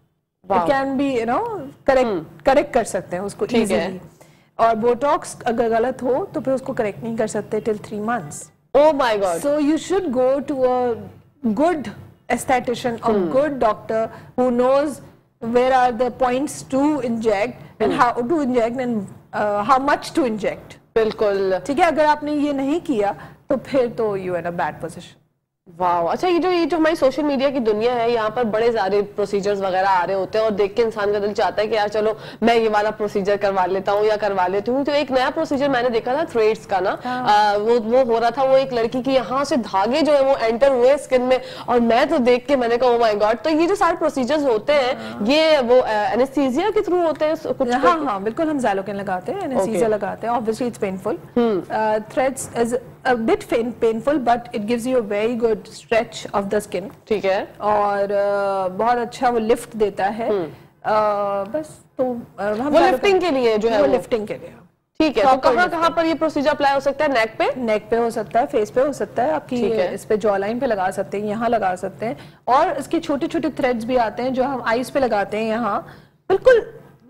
It can be you know correct correct कर सकते हैं उसको इजीली। और बोटॉक्स अगर गलत हो तो फिर उसको करेक्ट नहीं कर सकते till three months. Oh my God. So you should go to a good aesthetician or hmm. good doctor who knows where are the points to inject and hmm. how to inject and uh, how much to inject। बिल्कुल ठीक है, अगर आपने ये नहीं किया तो फिर तो you are in a bad position. वाह, अच्छा ये जो ये जो हमारी सोशल मीडिया की दुनिया है, यहाँ पर बड़े सारे प्रोसीजर्स वगैरह आ रहे होते हैं और देख के इंसान का दिल चाहता है कि यार चलो मैं ये वाला प्रोसीजर करवा लेता हूँ या करवा लेती हूँ। तो एक नया प्रोसीजर मैंने देखा था थ्रेड्स का ना, आ, वो वो हो रहा था, वो एक लड़की की यहाँ से धागे जो है वो एंटर हुए स्किन में, और मैं तो देख के मैंने कहा ओ माय गॉड। तो ये जो सारे प्रोसीजर्स होते हैं ये वो एनेस्थीसिया के थ्रू होते हैं कुछ? हाँ हाँ बिल्कुल, हम ज़ैलोकेन लगाते हैं, एनेस्थीसिया लगाते हैं। Obviously it's painful, threads is a bit painful but it gives you a very good stretch of the skin। ठीक है, और uh, बहुत अच्छा वो लिफ्ट देता है। uh, बस तो uh, हम वो लिफ्टिंग के लिए जो है वो लिफ्टिंग के लिए। ठीक है, तो कहाँ कहाँ पर ये प्रोसीजर अप्लाई हो सकता है? नेक पे नेक पे हो सकता है, फेस पे हो सकता है, आपकी इस पे जॉ लाइन पे लगा सकते हैं, यहाँ लगा सकते हैं। और इसके छोटे छोटे थ्रेड्स भी आते हैं जो हम आईज पे लगाते हैं, यहाँ बिल्कुल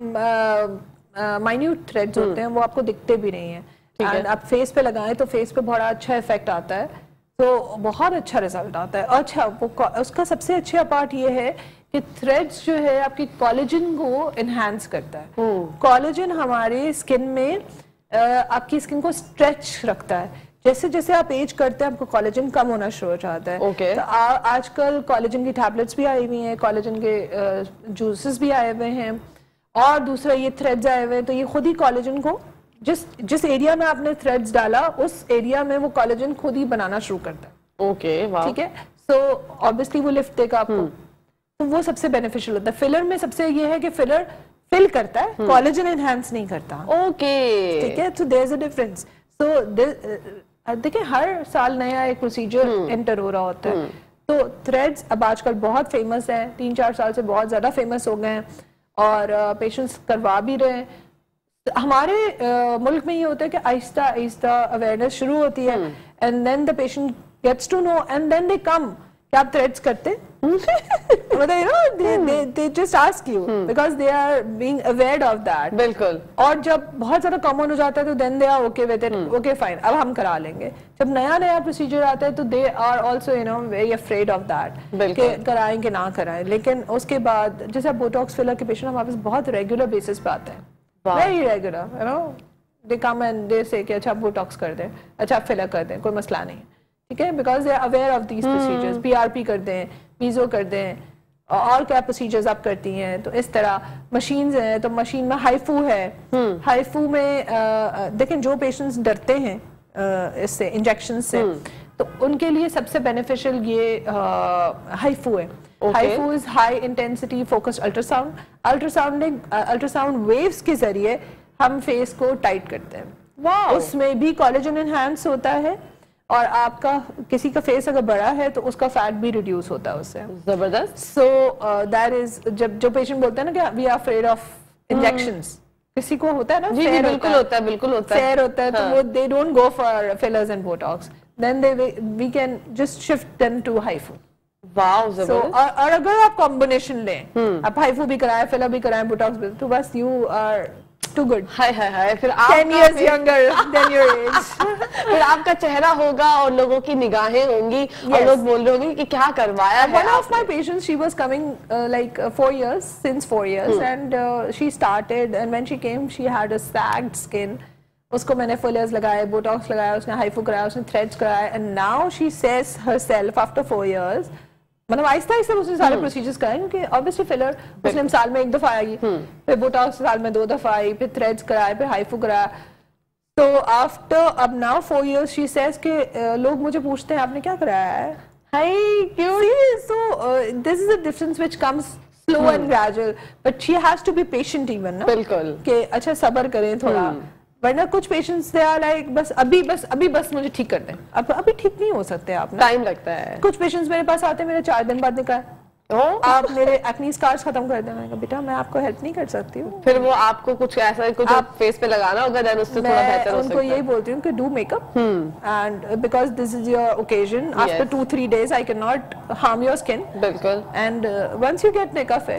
माइन्यूट थ्रेड्स होते हैं, वो आपको दिखते भी नहीं है। एंड आप फेस पे लगाएं तो फेस पे बड़ा अच्छा इफेक्ट आता है, तो बहुत अच्छा रिजल्ट आता है। अच्छा वो उसका सबसे अच्छा पार्ट ये है कि थ्रेड्स जो है आपकी कोलेजन को एनहांस करता है। कोलेजन हमारे स्किन में आपकी स्किन को स्ट्रेच रखता है। जैसे जैसे आप एज करते हैं आपको कोलेजन कम होना शुरू हो जाता है। okay. तो आ, आजकल कोलेजन की टैबलेट्स भी आई हुई हैं, कोलेजन के जूसेस भी आए हुए हैं, और दूसरा ये थ्रेड्स आए हुए हैं। तो ये खुद ही कोलेजन को जिस जिस एरिया में आपने थ्रेड्स डाला उस एरिया में वो कोलेजन खुद ही बनाना शुरू करता है। ओके, वाह, ठीक है। सो ऑब्वियसली वो लिफ्ट देगा आपको, तो वो सबसे बेनिफिशियल होता है। फिलर में सबसे ये है कि फिलर फिल करता है, कोलेजन एनहांस नहीं करता। ओके, ठीक है, तो there is a difference. So देखिए हर साल नया एक प्रोसीजर एंटर हो रहा होता है। तो थ्रेड्स अब आजकल बहुत फेमस है, तीन चार साल से बहुत ज्यादा फेमस हो गए हैं और पेशेंट्स करवा भी रहे हैं। हमारे uh, मुल्क में ये होता है कि आहिस्ता आहिस्ता अवेयरनेस शुरू होती है, and then the patient gets to know and then they come कि आप थ्रेड्स करते मतलब you know they they they just ask you because they are being aware of that. बिल्कुल। और जब बहुत ज्यादा कॉमन हो जाता है तो then they are okay with it, okay fine अब हम करा लेंगे। जब नया नया प्रोसीजर आता है तो they are also you know very afraid of that कि कराएं कि ना कराएं। लेकिन उसके बाद जैसे बोटॉक्स फिलर के पेशेंट हमारे पास बहुत रेगुलर बेसिस पे आते हैं, very regular, you know they come and they say कि अच्छा आप बोटॉक्स कर दें, अच्छा आप फिलर कर दें, कोई मसला नहीं, ठीक है, because they are aware of these procedures. PRP कर दें, मीजो कर दें, और क्या प्रोसीजर्स आप करती हैं। तो इस तरह मशीन्स हैं, तो मशीन में हाईफू है। हाईफू में देखें जो पेशेंट्स डरते हैं इससे इंजेक्शन से, तो उनके लिए सबसे बेनिफिशियल ये हाईफू है। HIFU is high intensity focused ultrasound. Ultrasounding ultrasound waves के जरिए हम फेस को टाइट करते हैं। wow. उसमें भी कोलेजन एनहांस होता है, और आपका किसी का फेस अगर बड़ा है तो उसका फैट भी रिड्यूस होता है उससे। जबरदस्त। सो दैट इज जब जो पेशेंट बोलते हैं ना कि we are afraid of injections, किसी को होता है ना, जी, बिल्कुल होता, होता है, बिल्कुल होता है, फेयर होता है, तो वो they don't go for fillers and Botox, then they we can just shift them to HIFU. Wow, जबरदस्त। so, और, और अगर आप कॉम्बिनेशन लें, आप हाईफू भी कराएं, फिलर भी कराएं, बोटॉक्स भी, तो बस यू आर टू गुड। हाय हाय हाय, फिर आप ten years younger than your age। फिर आपका चेहरा होगा और लोगों की निगाहें होंगी, yes. और लोग बोल रहे होंगे कि क्या करवाया है। One of my patients, she was coming uh, like uh, four years, since four years, hmm. and uh, she started, and when she came, she had a sagged skin. उसको मैंने फिलर्स लगाए, बोटॉक्स लगाया, उसने हाईफू कराया, उसने थ्रेड्स कराया, and now she says herself after four years, मतलब आहिस्ता आहिस्ता उसने सारे प्रोसीजर्स कराए, क्योंकि ऑब्वियसली फिलर उसने साल में एक दफा आई, फिर बोटॉक्स साल में दो दफा आई, फिर थ्रेड्स कराए, फिर हाईफू कराया। तो आफ्टर अब now four years she says कि लोग मुझे पूछते हैं आपने क्या कराया है, हाय क्यों। So this is a difference which comes slow and gradual, but she has to be patient even ना, बिल्कुल, कि अच्छा सब्र करें थोड़ा, वरना कुछ पेशेंट्स दे आर लाइक बस अभी बस अभी बस मुझे ठीक कर दें। अब अभी ठीक नहीं हो सकते आप ना, टाइम लगता है। कुछ पेशेंट्स मेरे पास आते हैं, मेरे चार दिन बाद निकाल oh. आप मेरे एक्ने स्कार्स खत्म कर दें। मैंने कहा बेटा मैं आपको हेल्प नहीं कर सकती हूँ। फिर वो आपको कुछ ऐसा कुछ आप फेस पे लगाना होगा, देन उससे थोड़ा बेहतर हो सकता है। उनको यही बोलती हूँ कि do makeup, and because this is your occasion, after two three days I can not harm your skin. बिल्कुल। And once you get makeup in, तो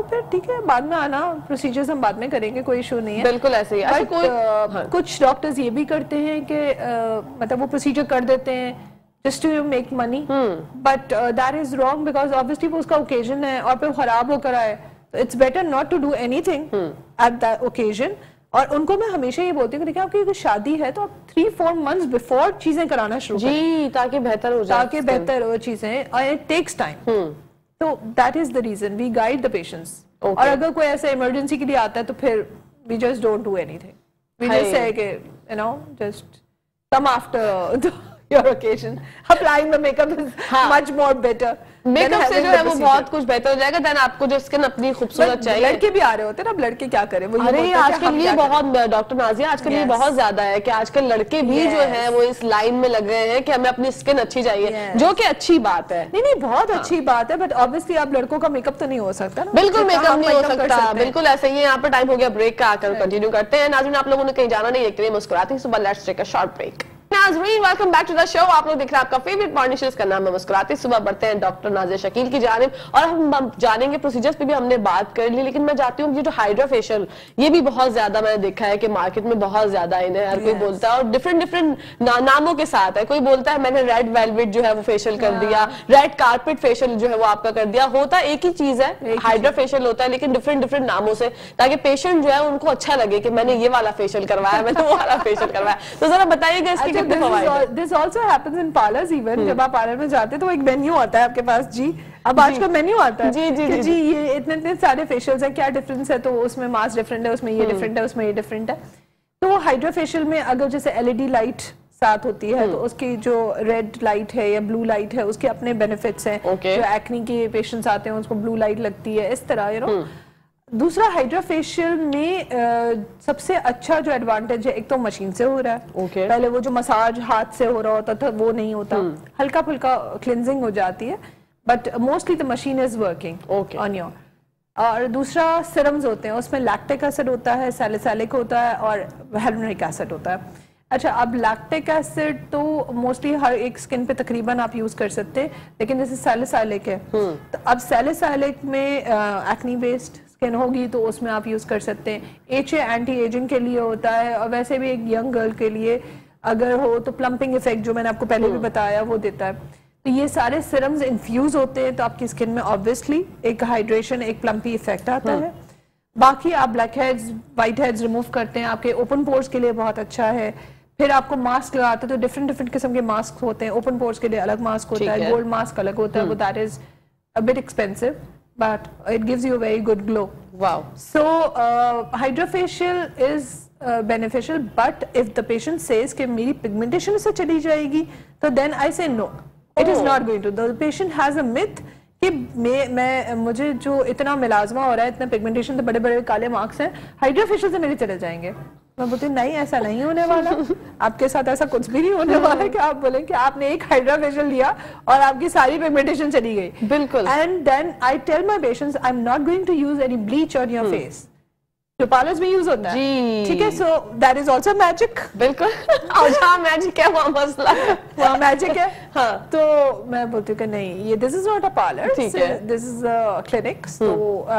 फिर ठीक है, बाद में आना, प्रोसीजर्स हम बाद में करेंगे, कोई इशू नहीं है। बिल्कुल ऐसे ही। अच्छा, कोई uh, हाँ. कुछ डॉक्टर्स ये भी करते हैं कि uh, मतलब वो प्रोसीजर कर देते हैं just to make money, but uh, that is wrong because obviously वो उसका occasion है और फिर खराब होकर आए, तो it's better not to do anything at that occasion। और उनको मैं हमेशा ये बोलती हूँ कि देखिए आपकी अगर शादी है तो आप थ्री फोर मंथ्स बिफोर चीजें कराना शुरू करें जी, ताकि बेहतर हो जाए, ताकि बेहतर हो चीजें, और इट टेक्स टाइम। तो that is the reason we guide the patients. और अगर कोई ऐसा इमरजेंसी के लिए आता है तो फिर we just don't do anything, we just say कि you know just come after your occasion, applying the makeup is हाँ. much more better। मेकअप से जो है वो बहुत कुछ बेहतर हो जाएगा। देन आपको जो स्किन अपनी खूबसूरत चाहिए। लड़के भी आ रहे होते हैं ना, अब लड़के क्या करें, वो अरे आजकल ये बहुत, डॉक्टर नाजिया आजकल ये बहुत ज्यादा है कि आजकल लड़के भी जो है वो इस लाइन में लग रहे हैं कि हमें अपनी स्किन अच्छी चाहिए, जो कि अच्छी बात है। नहीं नहीं बहुत अच्छी बात है, बट ऑब्वियसली आप लड़कों का मेकअप तो नहीं हो सकता ना। बिल्कुल मेकअप नहीं हो सकता, बिल्कुल ऐसे ही। यहाँ पर टाइम हो गया ब्रेक का, आकर कंटिन्यू करते हैं। नाज़रीन आप लोगों ने कहीं जाना नहीं, देखते रहिए मुस्कुराती सुबह। Let's take a short break. नाज़रीन welcome back to the show. आप लोग देख रहे हैं आपका फेवरेट मॉर्निंग शो, इसका नाम है मुस्कुराते सुबह। बढ़ते हैं डॉक्टर नाज़िया शकील की जानिब और हम जानेंगे प्रोसीजर्स पे भी हमने बात कर ली, लेकिन मैं चाहती हूँ ये जो हाइड्रा फेशियल, ये भी बहुत ज्यादा मैंने देखा है कि मार्केट में बहुत ज्यादा इन्हें हर कोई बोलता है और डिफरेंट डिफरेंट ना, नामों के साथ है। कोई बोलता है मैंने रेड वेलवेट जो है वो फेशियल कर दिया, रेड कारपेट फेशियल जो है वो आपका कर दिया। होता एक ही चीज है, हाइड्रा फेशियल होता है, लेकिन डिफरेंट डिफरेंट नामों से, ताकि पेशेंट जो है उनको अच्छा लगे कि मैंने ये वाला फेशियल करवाया, मैंने वो वाला फेशियल करवाया। तो जरा बताइएगा इसके कितने फवायदे। This also happens in parlors even। जब आप पार्लर में जाते हैं तो एक मेन्यू आता है आपके पास जी, अब आज का मेन्यू आता है जी जी कि जी, जी ये इतने इतने सारे फेशियल्स हैं, क्या डिफरेंस है, तो उसमें मास्क डिफरेंट है, उसमें ये डिफरेंट है, उसमें ये डिफरेंट है। तो हाइड्रा फेशियल में अगर जैसे एलईडी लाइट साथ होती है तो उसकी जो रेड लाइट है या ब्लू लाइट है उसके अपने बेनिफिट्स हैं। okay. जो एक्ने के पेशेंट्स आते हैं उसको ब्लू लाइट लगती है, इस तरह यू नो। दूसरा हाइड्रा फेशियल में uh, सबसे अच्छा जो एडवांटेज है, एक तो मशीन से हो रहा है। okay. पहले वो जो मसाज हाथ से हो रहा होता था वो नहीं होता, हल्का फुल्का क्लिनजिंग हो जाती है, but mostly the machine is working on your. और दूसरा सिरम्स होते हैं, उसमें लैक्टिक एसिड होता है, सैलिसिलिक होता है और hyaluronic एसिड होता है। अच्छा, अब लैक्टिक एसिड तो मोस्टली हर एक स्किन पे तकरीबन आप यूज कर सकते हैं, लेकिन जैसे सैलिसिलिक है तो अब सैलिसिलिक में एक्ने बेस्ड स्किन होगी तो उसमें आप यूज कर सकते हैं। एच ए एंटी एजिंग के लिए होता है, और वैसे भी एक यंग गर्ल के लिए अगर हो तो प्लम्पिंग इफेक्ट जो मैंने आपको पहले भी बताया वो देता है। तो ये सारे सिरम्स इन्फ्यूज होते हैं तो आपकी स्किन में ऑब्वियसली एक हाइड्रेशन, एक प्लम्पी इफेक्ट आता है। बाकी आप blackheads, whiteheads remove करते हैं, आपके ओपन पोर्स के लिए बहुत अच्छा है। फिर आपको मास्क लगाते हैं तो डिफरेंट डिफरेंट किस्म के मास्क होते हैं, ओपन पोर्स के लिए अलग मास्क होता है, गोल्ड मास्क अलग होता है, वो that is a bit expensive but it gives you a very good glow. Wow. So uh, hydrofacial is uh, beneficial, but if the patient says कि मेरी pigmentation से चली जाएगी, तो then I say no, it oh. is not going to. The patient has a myth कि मैं मैं मुझे जो इतना मिलाजमा हो रहा है, इतना पिगमेंटेशन, तो बड़े बड़े काले मार्क्स हैं, हाइड्रोफेशियल से मेरे चले जाएंगे। मैं बोलती नहीं, ऐसा नहीं होने वाला, आपके साथ ऐसा कुछ भी नहीं होने वाला कि आप बोलें कि आपने एक हाइड्रा फेशियल लिया और आपकी सारी पिगमेंटेशन चली गई। बिल्कुल। And then I tell my patients I am not going to use any bleach on your face, जो पार्लर्स में यूज होता है, ठीक है। So that is also magic. बिल्कुल। और जहाँ मैजिक है वहाँ मसला है, वहाँ मैजिक है। हाँ। तो मैं बोलती हूँ कि नहीं, ये this is not a parlour, this is a clinic, so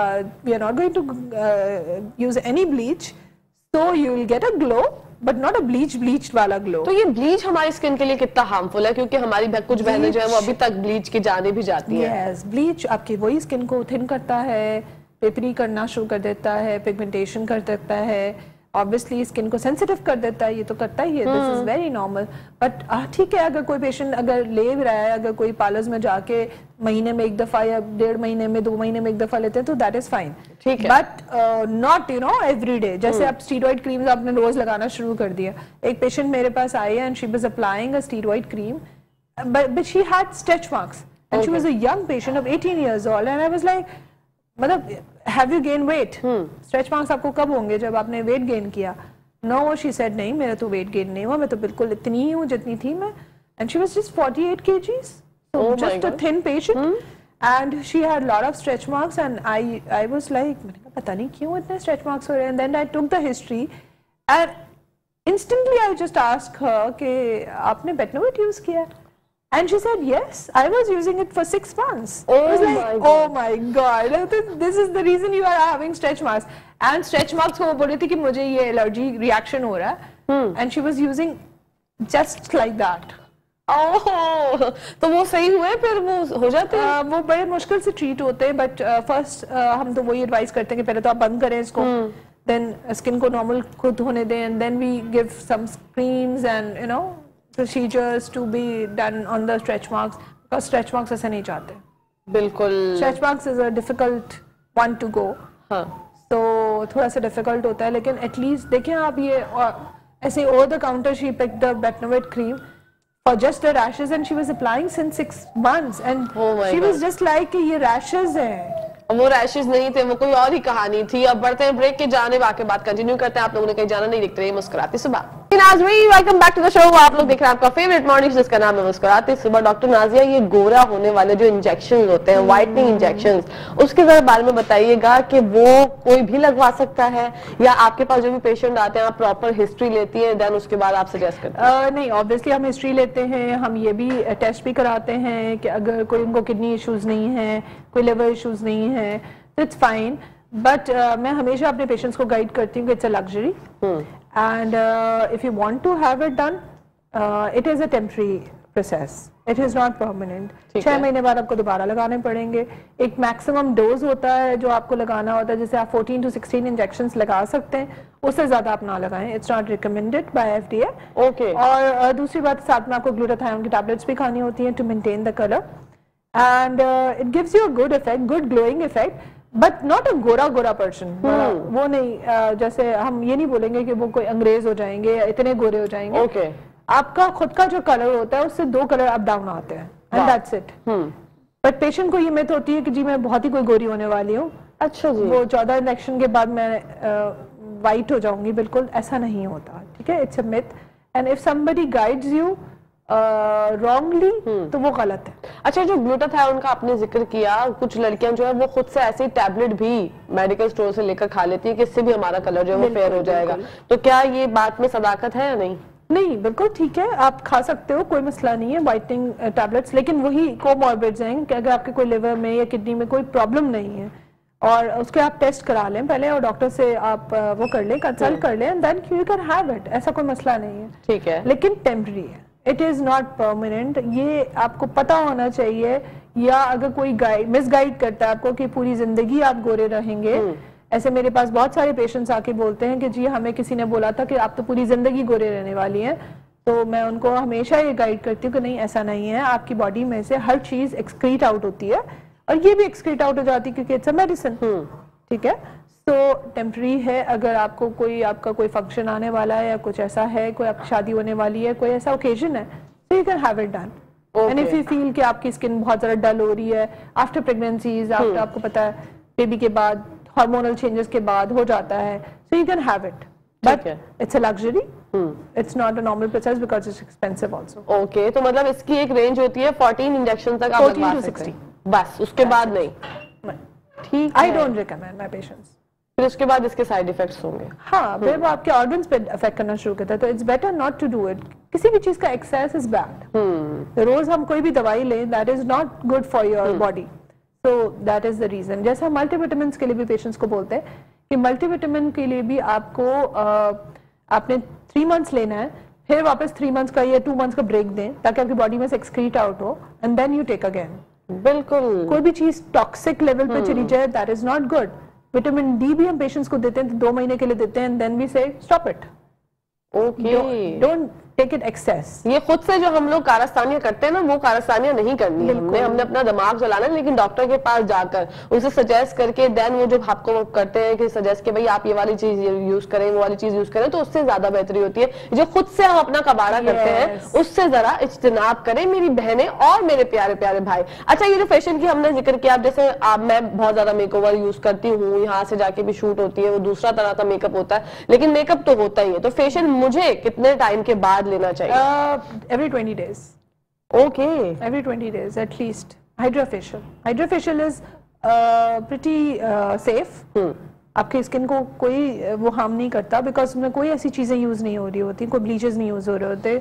we are not going to use any bleach, so you will get a glow but not a bleach bleached वाला glow। तो ये ब्लीच हमारी स्किन के लिए कितना हार्मफुल है, क्योंकि हमारी कुछ बहनें जो है वो अभी तक ब्लीच की जाने भी जाती है। yes, ब्लीच आपकी वही स्किन को थिन करता है, पेपरी करना शुरू कर देता है, पिगमेंटेशन कर देता है, ऑब्वियसली स्किन को सेंसिटिव कर देता है, ये तो करता ही है, this is very normal. But ठीक है, अगर कोई पेशेंट अगर ले रहा है, अगर कोई पार्लर्स में जाके महीने में एक दफा या डेढ़ महीने में, दो महीने में एक दफा लेते हैं तो दैट इज फाइन, ठीक है। But not you know every day. जैसे आप स्टीरॉइड क्रीम्स आपने रोज लगाना शुरू कर दिया। एक पेशेंट मेरे पास आई है and she was applying a steroid cream but she had stretch marks and she was a young patient of eighteen years old and I was like, मतलब have you gain weight? Stretch marks आपको कब होंगे? जब आपने वेट गेन किया। नो, शी सेड नहीं, मेरा तो वेट गेन नहीं हुआ, मैं तो बिल्कुल इतनी ही हूँ जितनी थी मैं। And she was just forty-eight kgs, so oh just a thin patient hmm? and she had lot of stretch marks and I I was like, मैंने कहा पता नहीं क्यों इतने stretch marks हो रहे हैं। And then I took the history and instantly I just asked her कि आपने बेटनोवेट यूज किया? And she said, yes, I was using it for six months. Oh I was my like, God. oh my God, this is the reason you are having stretch marks. And stretch marks को वो बोल रही थी कि मुझे ये allergy reaction हो रहा है. Hmm. And she was using just like that. ओह, तो वो सही हुए फिर वो हो जाते हैं? uh, वो बड़े मुश्किल से ट्रीट होते हैं, बट फर्स्ट uh, uh, हम तो वही एडवाइस करते हैं कि पहले तो आप बंद करें इसको, देन स्किन को नॉर्मल खुद होने दें, and then we give some creams and you know procedures to be done on the stretch marks, because stretch marks ऐसे नहीं चाहते. बिल्कुल. Stretch marks is a difficult one to go. हाँ. So थोड़ा सा difficult होता है, लेकिन at least देखें आप ये ऐसे over the counter she picked the Betnovate cream for just the rashes and she was applying since six months and oh my she God. was just like कि ये rashes हैं. वो रैशेस नहीं थे, वो कोई और ही कहानी थी. अब बढ़ते हैं ब्रेक के, जाने बाकी बात कंटिन्यू करते हैं. आप लोगों ने कहीं जाना नहीं, दिखते रहिए मुस्कुराती सुबह. नाज़रीन, welcome back to the show. आप लोग देख रहे हैं आपका फेवरेट मॉर्निंग जिसका नाम है मुस्कुराती सुबह. डॉक्टर नाजिया, ये गोरा होने वाले जो इंजेक्शन होते हैं, व्हाइटनिंग इंजेक्शन, उसके जरा बारे में बताइएगा कि वो कोई भी लगवा सकता है या आपके पास जो भी पेशेंट आते हैं आप प्रॉपर हिस्ट्री लेती है, देन उसके बाद आप सजेस्ट करते हैं? uh, नहीं, ऑब्वियसली हम हिस्ट्री लेते हैं, हम ये भी टेस्ट भी कराते हैं कि अगर कोई उनको किडनी इश्यूज नहीं है, कोई लिवर इश्यूज नहीं है, तो इट्स फाइन. बट मैं हमेशा अपने पेशेंट्स को गाइड करती हूँ कि it's a luxury and uh, if you want to have it done, uh, it is a temporary process. It is not permanent. छह महीने बाद आपको दोबारा लगाने पड़ेंगे. एक मैक्सिमम डोज होता है जो आपको लगाना होता है, जैसे आप fourteen to sixteen इंजेक्शंस लगा सकते हैं, उससे ज्यादा आप ना लगाएं. It's not recommended by F D A. Okay. और uh, दूसरी बात, साथ में आपको ग्लूटाथायोन की टैबलेट्स भी खानी होती हैं to maintain the colour, and it gives you a good effect, good glowing effect, but not a गोरा गोरा पर्सन. वो नहीं, uh, जैसे हम ये नहीं बोलेंगे कि वो कोई अंग्रेज हो जाएंगे या इतने गोरे हो जाएंगे. okay. आपका खुद का जो कलर होता है उससे दो कलर अप डाउन आते हैं, and that's it. But patient को ये मिथ होती है कि जी मैं बहुत ही कोई गोरी होने वाली हूँ, अच्छा जी, वो चौदह इंजेक्शन के बाद मैं वाइट uh, हो जाऊंगी. बिल्कुल ऐसा नहीं होता, ठीक है. It's a myth, and if somebody guides you wrongly uh, तो वो गलत है. अच्छा, जो ग्लूटाथायोन का आपने जिक्र किया, कुछ लड़कियां जो है वो खुद से ऐसे टैबलेट भी मेडिकल स्टोर से लेकर खा लेती है कि इससे भी हमारा कलर जो है वो फेयर हो जाएगा, तो क्या ये बात में सदाकत है या नहीं? नहीं, बिल्कुल ठीक है, आप खा सकते हो, कोई मसला नहीं है व्हाइटनिंग टैबलेट्स, लेकिन वही कोमॉर्बिड्स हैं कि अगर आपके कोई लिवर में या किडनी में कोई प्रॉब्लम नहीं है और उसके आप टेस्ट करा लें पहले और डॉक्टर से आप वो कर लें, कंसल्ट कर लें, and then you can have it. ऐसा कोई मसला नहीं है, ठीक है, लेकिन टेम्पररी है. इट इज नॉट परमानेंट, ये आपको पता होना चाहिए. या अगर कोई गाइड मिसगाइड करता है आपको कि पूरी जिंदगी आप गोरे रहेंगे, ऐसे मेरे पास बहुत सारे पेशेंट्स आके बोलते हैं कि जी हमें किसी ने बोला था कि आप तो पूरी जिंदगी गोरे रहने वाली हैं, तो मैं उनको हमेशा ये गाइड करती हूँ कि नहीं, ऐसा नहीं है. आपकी बॉडी में से हर चीज एक्सक्रीट आउट होती है और ये भी एक्सक्रीट आउट हो जाती है क्योंकि इट्स अ मेडिसिन, ठीक है. तो टेम्पररी है. अगर आपको कोई आपका कोई फंक्शन आने वाला है या कुछ ऐसा है, कोई आपकी शादी होने वाली है, कोई ऐसा ओकेजन है, तो you can have it done. And if you feel कि आपकी स्किन बहुत ज्यादा डल हो रही है आफ्टर प्रेगनेंसीज, आफ्टर आपको पता है बेबी के बाद हार्मोनल चेंजेस के बाद हो जाता है, so you can have it, but it's a luxury. It's not a normal process because it's expensive also. Okay, तो मतलब इसकी एक रेंज होती है फोर्टीन इंजेक्शन तक आप लगवा सकते हैं, बस उसके बाद नहीं? ठीक, I don't recommend my patients. फिर उसके बाद इसके साइड इफेक्ट्स होंगे. हाँ, फिर वो आपके ऑर्गन्स पे अफेक्ट करना शुरू करता है, तो it's better not to do it. किसी भी चीज का एक्सेस इज बैड. रोज हम कोई भी दवाई लें, that is not good for your body. So that is the reason. जैसे हम मल्टीविटामिन के लिए भी पेशेंट्स को बोलते हैं कि मल्टीविटामिन के लिए भी आपको uh, आपने थ्री मंथ्स लेना है, फिर वापस थ्री मंथ्स का या टू मंथ्स का ब्रेक दें ताकि आपकी बॉडी में से एक्सक्रीट आउट हो, and then you take again. बिल्कुल, कोई भी चीज टॉक्सिक लेवल पे चली जाए, that is not good. Vitamin D भी हम पेशेंट्स को देते हैं, तो दो महीने के लिए देते हैं, and then we say stop it. Okay, don't take it excess. ये खुद से जो हम लोग कारस्तानियां करते हैं ना, वो कारस्तानियां नहीं करनी है. हमने हमने अपना दिमाग चलाना है, लेकिन डॉक्टर के पास जाकर उसे सजेस्ट करके देन वो जो आपको करते हैं कि सजेस्ट के भाई आप ये वाली चीज यूज करें, वो वाली चीज यूज करें, तो उससे ज्यादा बेहतरी होती है. जो खुद से हम अपना कबाड़ा yes. करते हैं, उससे जरा इज्तिनाब करें मेरी बहनें और मेरे प्यारे प्यारे भाई. अच्छा, ये जो फैशन की हमने जिक्र किया, जैसे आप मैं बहुत ज्यादा मेकओवर यूज करती हूँ, यहाँ से जाके भी शूट होती है, वो दूसरा तरह का मेकअप होता है, लेकिन मेकअप तो होता ही है, तो फेशियल मुझे कितने टाइम के बाद लेना चाहिए? Uh, every twenty days. Okay. Every twenty days at least. Hydrofacial. Hydrofacial is uh, pretty uh, safe. Hmm. आपके स्किन को कोई वो हार्म नहीं करता बिकॉज उसमें कोई ऐसी चीजें यूज नहीं हो रही होती, कोई ब्लीचेस नहीं यूज हो रहे होते,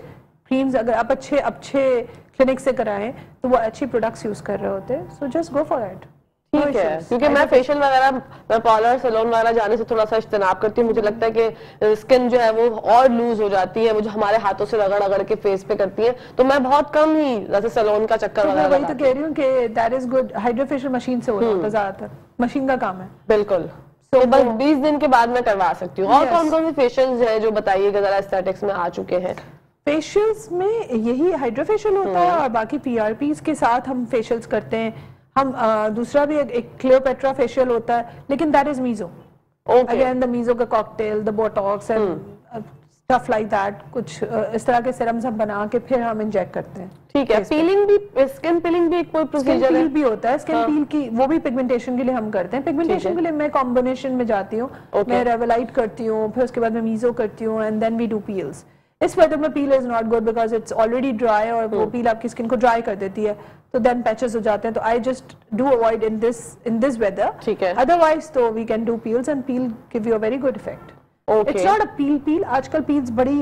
क्रीम्स अगर आप अच्छे अच्छे क्लिनिक से कराएं तो वो अच्छी प्रोडक्ट्स यूज कर रहे होते हैं, so just go for it. ठीक है, क्योंकि मैं फेशियल वगैरह, मैं पार्लर सैलून वगैरह जाने से थोड़ा सा इज्तनाब करती हूँ। मुझे लगता है कि स्किन जो है वो और लूज हो जाती है, वो जो हमारे हाथों से रगड़ रगड़ के फेस पे करती है, तो मैं बहुत कम ही जैसे सैलून का चक्कर तो वगैरह वही तो कह रही हूँ कि that is good. Hydrofacial machine से होता है ज्यादातर, मशीन का काम है। बिल्कुल, तो बस बीस दिन के बाद मैं करवा सकती हूँ। और कौन कौन से फेशियल्स है जो बताइएगा जरा, एस्थेटिक्स में आ चुके हैं? फेशियल्स में यही हाइड्रोफेशियल होता है और बाकी पीआरपीज के साथ हम फेशियल्स करते हैं। हम आ, दूसरा भी एक, एक क्लियोपेट्रा फेशियल होता है, लेकिन that is meso. Again the meso का cocktail, the botox and stuff like that, कुछ uh, इस तरह के सिरम्स हम बना के फिर हम इंजेक्ट करते हैं। ठीक है, पीलिंग भी, स्किन पीलिंग भी एक कोई प्रोसीजर है? भी होता है स्किन हाँ. पील की, वो भी पिगमेंटेशन के लिए हम करते हैं। पिगमेंटेशन के लिए मैं कॉम्बिनेशन में जाती हूँ, मैं रेवेलाइट करती हूँ, फिर उसके बाद मैं मीजो करती हूँ and then we do peels. इस वेदर में peel is not good because it's already dry और वो पील आपकी स्किन को ड्राई कर देती है, तो देन पैचेस हो जाते हैं। तो I just do avoid in this in this weather. ठीक है, अदरवाइज तो we can do peels and peel give you a very good effect. It's not a peel peel, आजकल पील्स बड़ी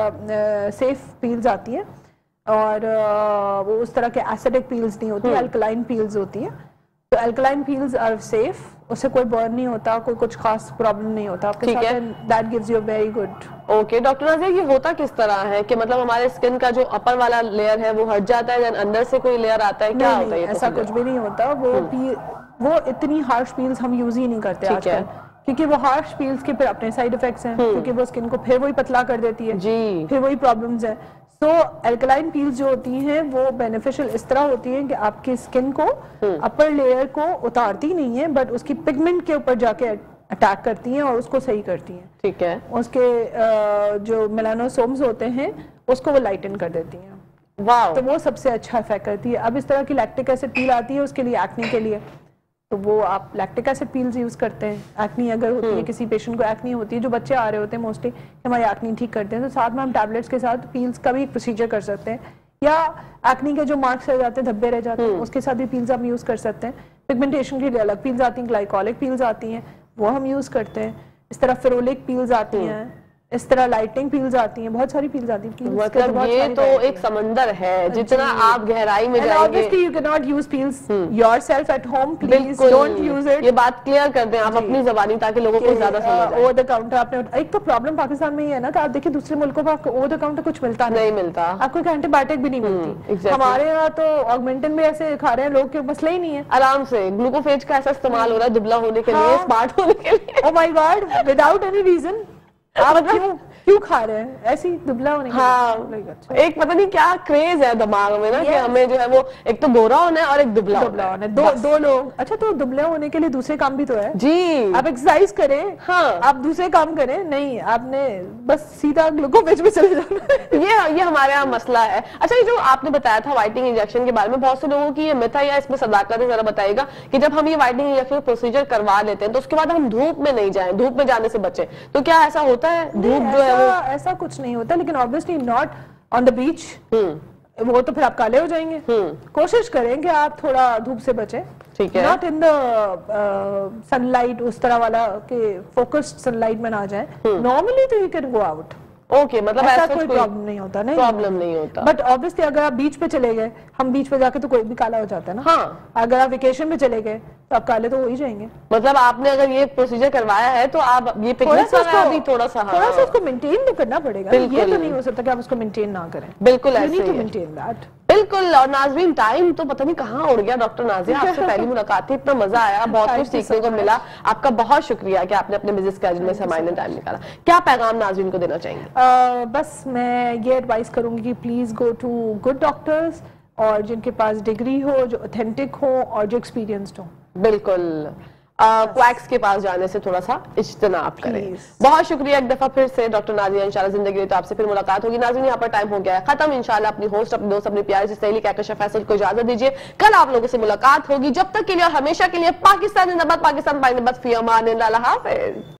सेफ पील्स आती हैं और uh, वो उस तरह के एसिडिक पील्स नहीं होती, अल्कलाइन पील्स होती हैं। तो अल्कलाइन पील्स आर सेफ, उससे कोई बर्न नहीं होता, कोई कुछ खास प्रॉब्लम नहीं होता आपके साथ, and that gives you very good. Okay doctor Nazia, ये होता किस तरह है कि मतलब हमारे स्किन का जो अपर वाला लेयर है वो हट जाता है, अंदर से कोई लेयर आता है, क्या होता है? ऐसा कुछ भी नहीं होता। वो पील, वो इतनी हार्श पील्स हम यूज ही नहीं करते आजकल, क्योंकि वो हार्श पील्स के फिर अपने साइड इफेक्ट्स हैं, क्योंकि वो स्किन को फिर वही पतला कर देती है जी, फिर वही प्रॉब्लम्स है। सो अल्कलाइन पील्स जो होती हैं वो बेनिफिशियल इस तरह होती हैं कि आपकी स्किन को अपर लेयर को उतारती नहीं है, बट उसकी पिगमेंट के ऊपर जाके अटैक करती हैं और उसको सही करती हैं। ठीक है, उसके जो मेलानोसोम्स होते हैं उसको वो लाइटन कर देती हैं। वाह, तो वो सबसे अच्छा इफेक्ट करती है। अब इस तरह की लैक्टिक एसिड पील आती है उसके लिए, एक्ने के लिए, तो वो आप लैक्टिक एसिड पील्स यूज करते हैं। एक्नी अगर होती है, किसी पेशेंट को एक्नी होती है, जो बच्चे आ रहे होते हैं मोस्टली, हमारी एक्नी ठीक करते हैं, तो साथ में हम टैबलेट्स के साथ पील्स का भी एक प्रोसीजर कर सकते हैं। या एक्नी के जो मार्क्स रह जाते हैं, धब्बे रह जाते हैं, उसके साथ भी पील्स हम यूज कर सकते हैं। पिगमेंटेशन के लिए अलग पील्स आती हैं, ग्लाइकोलिक पील्स आती हैं, वो हम यूज करते हैं। इस तरह फेरोलिक पील्स आती हैं, इस तरह लाइटिंग पील्स आती हैं, बहुत सारी पील्स आती हैं। मतलब ये तो एक समंदर है, जितना आप गहराई में जाएंगे। Obviously you cannot use pills yourself at home, please don't use it। ये बात क्लियर कर दें आप अपनी ज़बानी, ताकि लोगों को ज्यादा समझ आए। ओवर द काउंटर आपने, एक तो प्रॉब्लम पाकिस्तान में ये है ना कि आप देखिए दूसरे मुल्कों में आपको ओवर द काउंटर कुछ मिलता नहीं मिलता, आपको एंटीबायोटिक भी नहीं मिलती। हमारे यहाँ तो ऑगमेंटन में ऐसे खा रहे हैं लोग कि मसला ही नहीं है, आराम से ग्लूकोफेज का ऐसा इस्तेमाल हो रहा है दुबला होने के लिए, स्मार्ट होने के लिए। Oh my god, without any reason आप क्यों क्यों खा रहे हैं ऐसी दुबला होने के लिए? हाँ, एक पता नहीं क्या क्रेज है दिमाग में ना कि हमें जो है वो एक तो गोरा होना है और एक दुबला दुबला होना है, दो दो लोग। अच्छा, तो दुबला होने के लिए दूसरे काम भी तो है जी, आप एक्सरसाइज करें, हाँ आप दूसरे काम करें, नहीं आपने बस सीधा ग्लूकोफेज में चले जाना। ये ये हमारे यहाँ मसला है। अच्छा, ये जो आपने बताया था व्हाइटनिंग इंजेक्शन के बारे में, बहुत से लोगों की ये मिथ है या इसमें सदाकत है, जरा बताइएगा कि जब हम ये व्हाइटनिंग इंजेक्शन प्रोसीजर करवा लेते हैं तो उसके बाद हम धूप में नहीं जाएं, धूप में जाने से बचें, तो क्या ऐसा होता है? धूप जो है वो, ऐसा कुछ नहीं होता, लेकिन obviously not on the beach, वो तो फिर आप काले हो जाएंगे। कोशिश करें कि आप थोड़ा धूप से बचें, ठीक है, नॉट इन द सनलाइट, उस तरह वाला कि फोकस्ड सनलाइट में ना जाएं। नॉर्मली तो you can go out, okay, मतलब ऐसा कोई प्रॉब्लम नहीं होता, नहीं प्रॉब्लम नहीं होता। बट ऑब्वियसली अगर आप बीच पे चले गए, हम बीच पे जाके तो कोई भी काला हो जाता है ना, हाँ, अगर आप वेकेशन पे चले गए तो आप काले तो हो ही जाएंगे। मतलब आपने अगर ये प्रोसीजर करवाया है तो आप ये पिगमेंट्स वगैरह भी थोड़ा सा थोड़ा सा उसको मेंटेन तो करना पड़ेगा, ये तो नहीं हो सकता कि आप उसको मेंटेन ना करें। बिल्कुल ऐसे ही मेंटेन दैट, बिल्कुल। और नाज़रीन, टाइम तो पता नहीं कहाँ उड़ गया। डॉक्टर नाज़िया, आपसे पहली मुलाकात थी, इतना मजा आया, बहुत कुछ सीखने को मिला। आपका बहुत शुक्रिया कि आपने अपने बिजी स्केड्यूल में से हमारे टाइम निकाला। क्या पैगाम नाज़रीन को देना चाहेंगे? uh, बस मैं ये एडवाइस करूंगी कि please go to good doctors, और जिनके पास डिग्री हो, जो ऑथेंटिक हो और जो एक्सपीरियंस्ड हो। बिल्कुल, क्वैक्स के पास जाने से थोड़ा सा इज्तनाब करें। बहुत शुक्रिया एक दफा फिर से डॉक्टर नाज़िया, इंशाल्लाह जिंदगी तो आपसे फिर मुलाकात होगी। नाज़रीन, यहाँ पर टाइम हो गया है खत्म। इंशाल्लाह अपनी होस्ट, अपनी दोस्त, अपनी प्यारी सी सहेली कहकशा फैसल को इजाजत दीजिए। कल आप लोगों से मुलाकात होगी। जब तक के लिए और हमेशा के लिए पाकिस्तान जिंदाबाद, पाकिस्तान पाइंदाबाद, फी अमान अल्लाह हाफिज।